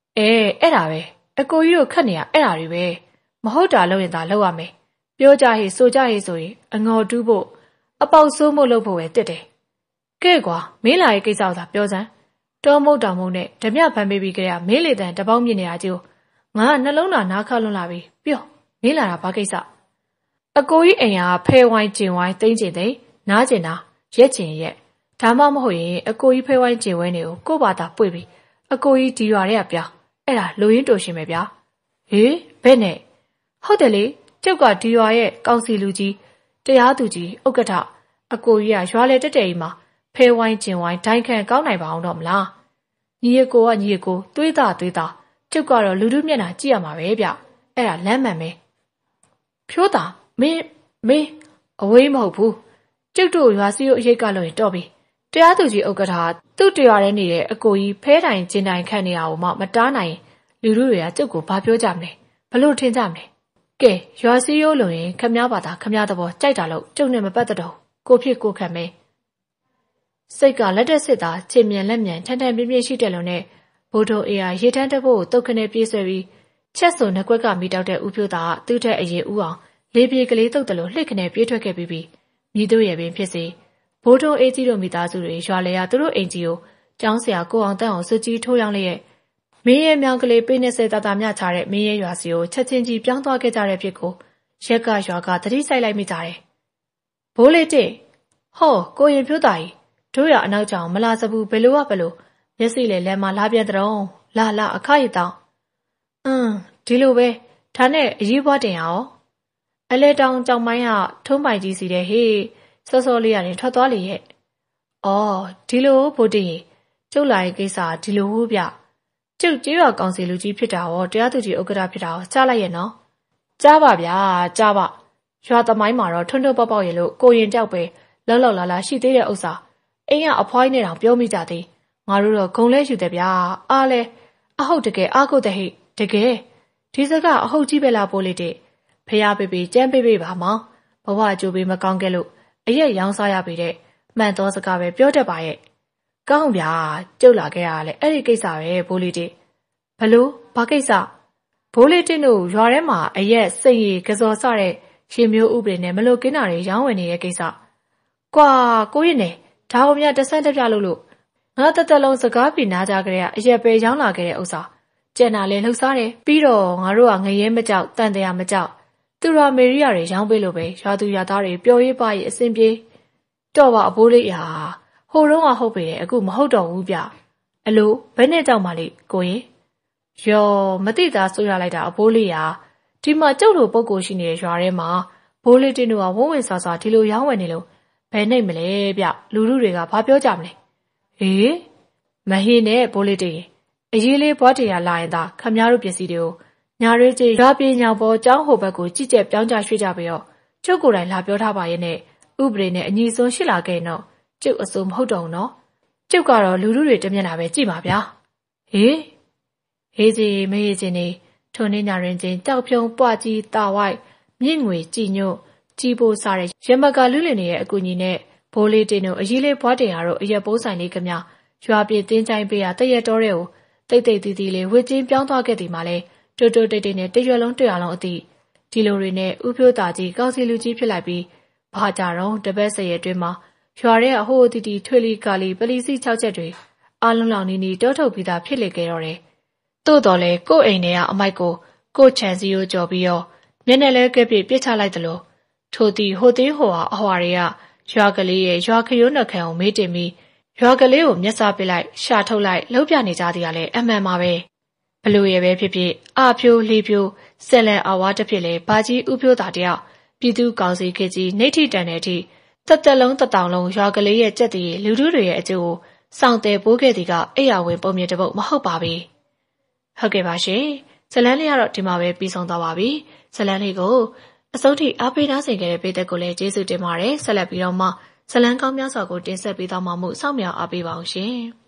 အဲအဲ့ဒါပဲအကိုကြီးတို့ခက်နေရအဲ့ဒါတွေပဲမဟုတ်တာလုပ်ရင်သာလုပ်ရမယ်ပြောကြဟေ့ဆိုကြဟေ့ဆိုရင်အငေါ်တူးဖို့အပေါက်ဆိုးမှုလုပ်ဖို့ပဲတစ်တယ်ကဲကွာမင်းလာရဲ့ကိစ္စကိုသာပြောစမ်းတောမုတ်တောင်မုတ်နဲ့ဓမြဖန်ပေးပြီးကြရမင်းလေတန်တပေါင်းမြင့်နေတာကြီးငါကနှလုံးသားနားခါလွန်လာပြီပြောမင်းလာတာဘာကိစ္စအကိုကြီးအိမ်ကဖဲဝိုင်းကျင်ဝိုင်းတိမ့်ကျင်သိနားကျင်တာရက်ကျင်ရက်ဒါမှမဟုတ်ရင်အကိုကြီးဖဲဝိုင်းကျင်ဝဲနေကိုကို့ဘာသာပွေပြီးအကိုကြီးဒီရွာတွေကပြောအဲ့ဒါလူရင်းတူရှင်ပဲဗျာဟေးဘယ်နဲ့ဟုတ်တယ်လေကျုပ်ကဒီရွာရဲ့ကောင်စီလူကြီးတရားသူကြီးဥက္ကဋ္ဌအကိုကြီးကရွာလေတက်တဲ့ကြီးမှာဖဲဝိုင်းကျင်ဝိုင်းဒိုင်းခန့်ကောင်းနိုင်ပါအောင်တော့မလားညီရကိုကညီရကိုသွေးသားသွေးသားကျုပ်ကတော့လူတို့မျက်နှာကြည့်ရမှာပဲဗျအဲ့ဒါလမ်းမှန်ပဲဖြိုးတာမင်းမင်းအဝေးမဟုတ်ဘူးကျုပ်တို့ရွာစီကိုအရေးကလို့ရင်တော့ပြီတရားသူကြီးဥက္ကဋ္ဌသူ့တရားရဲနေတဲ့အကိုကြီးဖဲတိုင်ကျင်တိုင်ခန့်နေရအောင်မှမတားနိုင်လူတို့တွေကကျုပ်ကိုဘာပြောကြမလဲဘလို့ထင်ကြမလဲကဲရွာစီရိုးလို့ရင်ခမည်းဘာသာခမည်းသဘောကြိုက်တာလို့ကျုပ်နဲ့မပတ်သက်တော့ကိုဖြစ်ကိုခံမယ်စိတ်ကလက်တက်စစ်သားခြေမြန်လက်မြန်ထန်ထန်ပြင်းပြင်းရှိတယ်လို့နဲ့ဘိုးတို့အေးရေထန်းတဖို့ကိုတုတ်ခနဲ့ပြေးဆွဲပြီးချက်စုံနှကွက်ကမိတောက်တဲ့ဦးဖြိုးသားသူ့ထက်အရင်ဦးအောင်လေးပြေကလေးတုတ်တယ်လို့လှစ်ခနဲ့ပြေးထွက်ခဲ့ပြီးပြီးမိတို့ရဲ့ပင်ဖြစ်စေဘိုးတို့အေးကြီးတို့မိသားစုတွေရွာလေရသူတို့အိမ်ကြီးကိုကျောင်းဆရာကိုအောင်တန်းအောင်စွကြီးထိုးရောင်းလျက်မင်းရဲ့မြောင်ကလေးပေးနေစေတာတာမြချတဲ့မင်းရဲ့ရွာစီကိုချက်ချင်းကြီးပြောင်းသွားခဲ့ကြတဲ့ဖြစ်ကိုရက်ကရွာကတတိဆိုင်လိုက်မိကြတယ်ဘိုးလေးတဲ့ဟောကိုရင်ဖြိုးသားကြီးတို့ရအနောက်ကြောင်မလာစဘူးဘယ်လိုကဘယ်လိုမျက်စိလေလဲမှာလာပြန်တဲ့လာလာအခရည်တောင်းအင်းဒီလိုပဲဒါနဲ့အရေးပွားတင်ရအောင်အလဲတောင်ကြောင်မိုင်းကထုံးပိုင်ကြီးစီတဲ့ဟေးစောစောလေးရတယ်ထွက်သွားလေရဲ့အော်ဒီလိုဘိုးတင်ကျုပ်လာရဲ့ကိစ္စဒီလိုဟုတ်ဗျကျုပ်ကျေးရွာကောင်စီလူကြီးဖြစ်တာရောတရားသူကြီးဥက္ကဋ္ဌဖြစ်တာရောကြားလိုက်ရဲ့နော်ကြားပါဗျာကြားပါရွာသမိုင်းမှာတော့ထွန်းထွန်းပေါက်ပေါက်ရဲ့လို့ကိုရင်ကြောက်ပဲလောက်လောက်လာလာရှိသေးတဲ့ဥစ္စာအိမ်ကအဖွားကြီးနဲ့တောင်ပြောမိကြသေးငါတို့တော့ဂုံလဲယူတယ်ဗျာအားလဲအဟုတ်တကယ်အားကိုတဲ့ဟိတကယ်ဒီစကားအဟုတ်ကြီးပဲလားပိုးလေးတဲ့ဖះပေးပေးကြမ်းပေးပေးပါမောင်ဘဝကြိုးပေးမကောင်းခဲ့လို့အရက်ရောင်းစားရပြီတဲ့မှန်သောစကားပဲပြောတတ်ပါရဲ့ကောင်းဗျာကျုပ်လာခဲ့ရလဲအဲ့ဒီကိစ္စပဲဘိုးလေးတဲ့ဘလို့ဘာကိစ္စဘိုးလေးတဲ့တို့ရွာထဲမှာအရက်စိတ်ရည်ကစော်စတဲ့ရှင်မျိုးဥပဒေနဲ့မလို့ကင်းတာတွေရောင်းဝယ်နေတဲ့ကိစ္စကွာကိုရင်နဲ့ဒါအောင်မြတဆန်းတပြလို့လို့ငါတက်တက်လုံးစကားပြနာကြကြတဲ့အရက်ပဲရောင်းလာခဲ့တဲ့ဥစ္စာကျန်တာလဲလှုပ်ရှားတယ်ပြီးတော့ငါတို့ကငရဲမကြောက်တန်တရားမကြောက်သူရာမေရီယာတွေရောင်းပေးလို့ပဲရွာသူရွာသားတွေပျော်ရေးပါရေးအစဉ်ပြေတော့ပါအဘိုးလေးရာဟိုတော့ကဟုတ်ပေတယ်အခုမဟုတ်တော့ဘူးဗျအလိုဘယ်နဲ့ကြောက်မှလိကိုရင်ယောမသိသားဆိုရလိုက်တာအဘိုးလေးရာဒီမှာကျုပ်တို့ပုံကိုရှိနေတဲ့ရွာထဲမှာဘိုးလေးတင်းတို့ကဝုန်းဝင်ဆာဆာဒီလိုရောင်းဝယ်နေလို့ဘယ်နိုင်မလဲဗျလူလူတွေကဘာပြောကြမလဲဟေးမဟင်းနဲ့ဘိုးလေးတင်းအရေးလေးဘွားတရားလာရင်သာခမည်းတော်ပစ္စည်းတွေကိုညာရဲကြီးရွာပြေညောင်ပေါ်ကျောင်းဟိုဘက်ကိုကြည့်ကြက်ပြောင်းကြရွှေ့ကြပြီးတော့ကျုပ်ကိုယ်တိုင်လာပြောထားပါရဲ့နဲ့ဥပဒေနဲ့အညီဆုံးရှိလာခဲ့တော့ကျုပ်အစိုးမဟုတ်တော့ဘူးနော်ကျုပ်ကတော့လူလူတွေတမျက်နှာပဲကြည့်ပါဗျာဟေးဟေးကြီးမေးချင်းနေထုံနေညာရင်ချင်းကြောက်ဖြုံပွားကြီးတာဝိုက်မြင့်ငွေကြည်ညွတ်ကြီးပိုးစားတဲ့ရမကလူလင်တွေရဲ့အကူအညီနဲ့ဘိုးလေးတင်တို့အကြီးလေးဘွားတင်ဟာတို့အရက်ပိုးဆိုင်လေးကမြရွာပြေတင်းချိုင်းပေးရတရက်တော်တွေကိုတိတ်တိတ်တီးတီးလေးဝစ်ချင်းပြောင်းသွားခဲ့သည်မှာလဲတိုးတိုးတိတ်တိတ်နဲ့တရွက်လုံးတွေ့အောင်အသည့်ဒီလိုတွေနဲ့ဥဖြိုးသားကြီးကောက်စီလူကြီးဖြစ်လိုက်ပြီးဘာကြတော့တပတ်စရဲအတွင်းမှာရွာထဲအဟိုးတီတီထွေလီကာလီပလီစီ၆ချက်တွေအားလုံးလောင်နီနီတောထုတ်ပြီးသားဖြစ်လေခဲ့တော့တယ်သို့တော်လဲကို့အိမ်ထဲကအမိုက်ကိုကို့ခြံစည်းကိုကြော်ပြီးတော့မျက်နှာလဲကဲ့ပြစ်ပစ်ချလိုက်သလိုထိုသည်ဟိုသေးဟိုဟာအဟွာတွေကရွာကလေးရဲ့ရွာခရိုးနှက်ခံကိုမေးတင်ပြီးရွာကလေးကိုမျက်စာပစ်လိုက်ရှာထုတ်လိုက်လှုပ်ပြနေကြသည်ကလည်းအမှန်ပါပဲဘလို့ရဲ့ပဲဖြစ်ဖြစ်အဖြိုးလေးဖြိုးဆက်လန်အဝါတစ်ဖြစ်လေဘာကြီးဥဖြိုးသားတယောက်ပြည်သူကောင်စီခေကြီးနှိဋ္ဌိတန်တဲ့အထိတက်တက်လုံးတက်တောင်လုံးရွာကလေးရဲ့ကြက်တည်းလူထုတွေရဲ့အကျိုးကိုစောင့်တယ်ပိုးခဲ့သည်ကအိယာဝင်ပုံမြင်တပုတ်မဟုတ်ပါဘူးဟုတ်ကဲ့ပါရှင်ဇလန်းလေးကတော့ဒီမှာပဲပြီးဆုံးသွားပါပြီဇလန်းလေးကိုအဆုံးထိအားပေးထားစဉ်ခဲ့တဲ့ပေးသက်ကိုလည်းကျေးဇူးတင်ပါတယ်ဆက်လက်ပြီးတော့မှဇလန်းကောင်းများစွာကိုတင်ဆက်ပေးသွားမှာမို့စောင့်မျှော်အားပေးပါအောင်ရှင်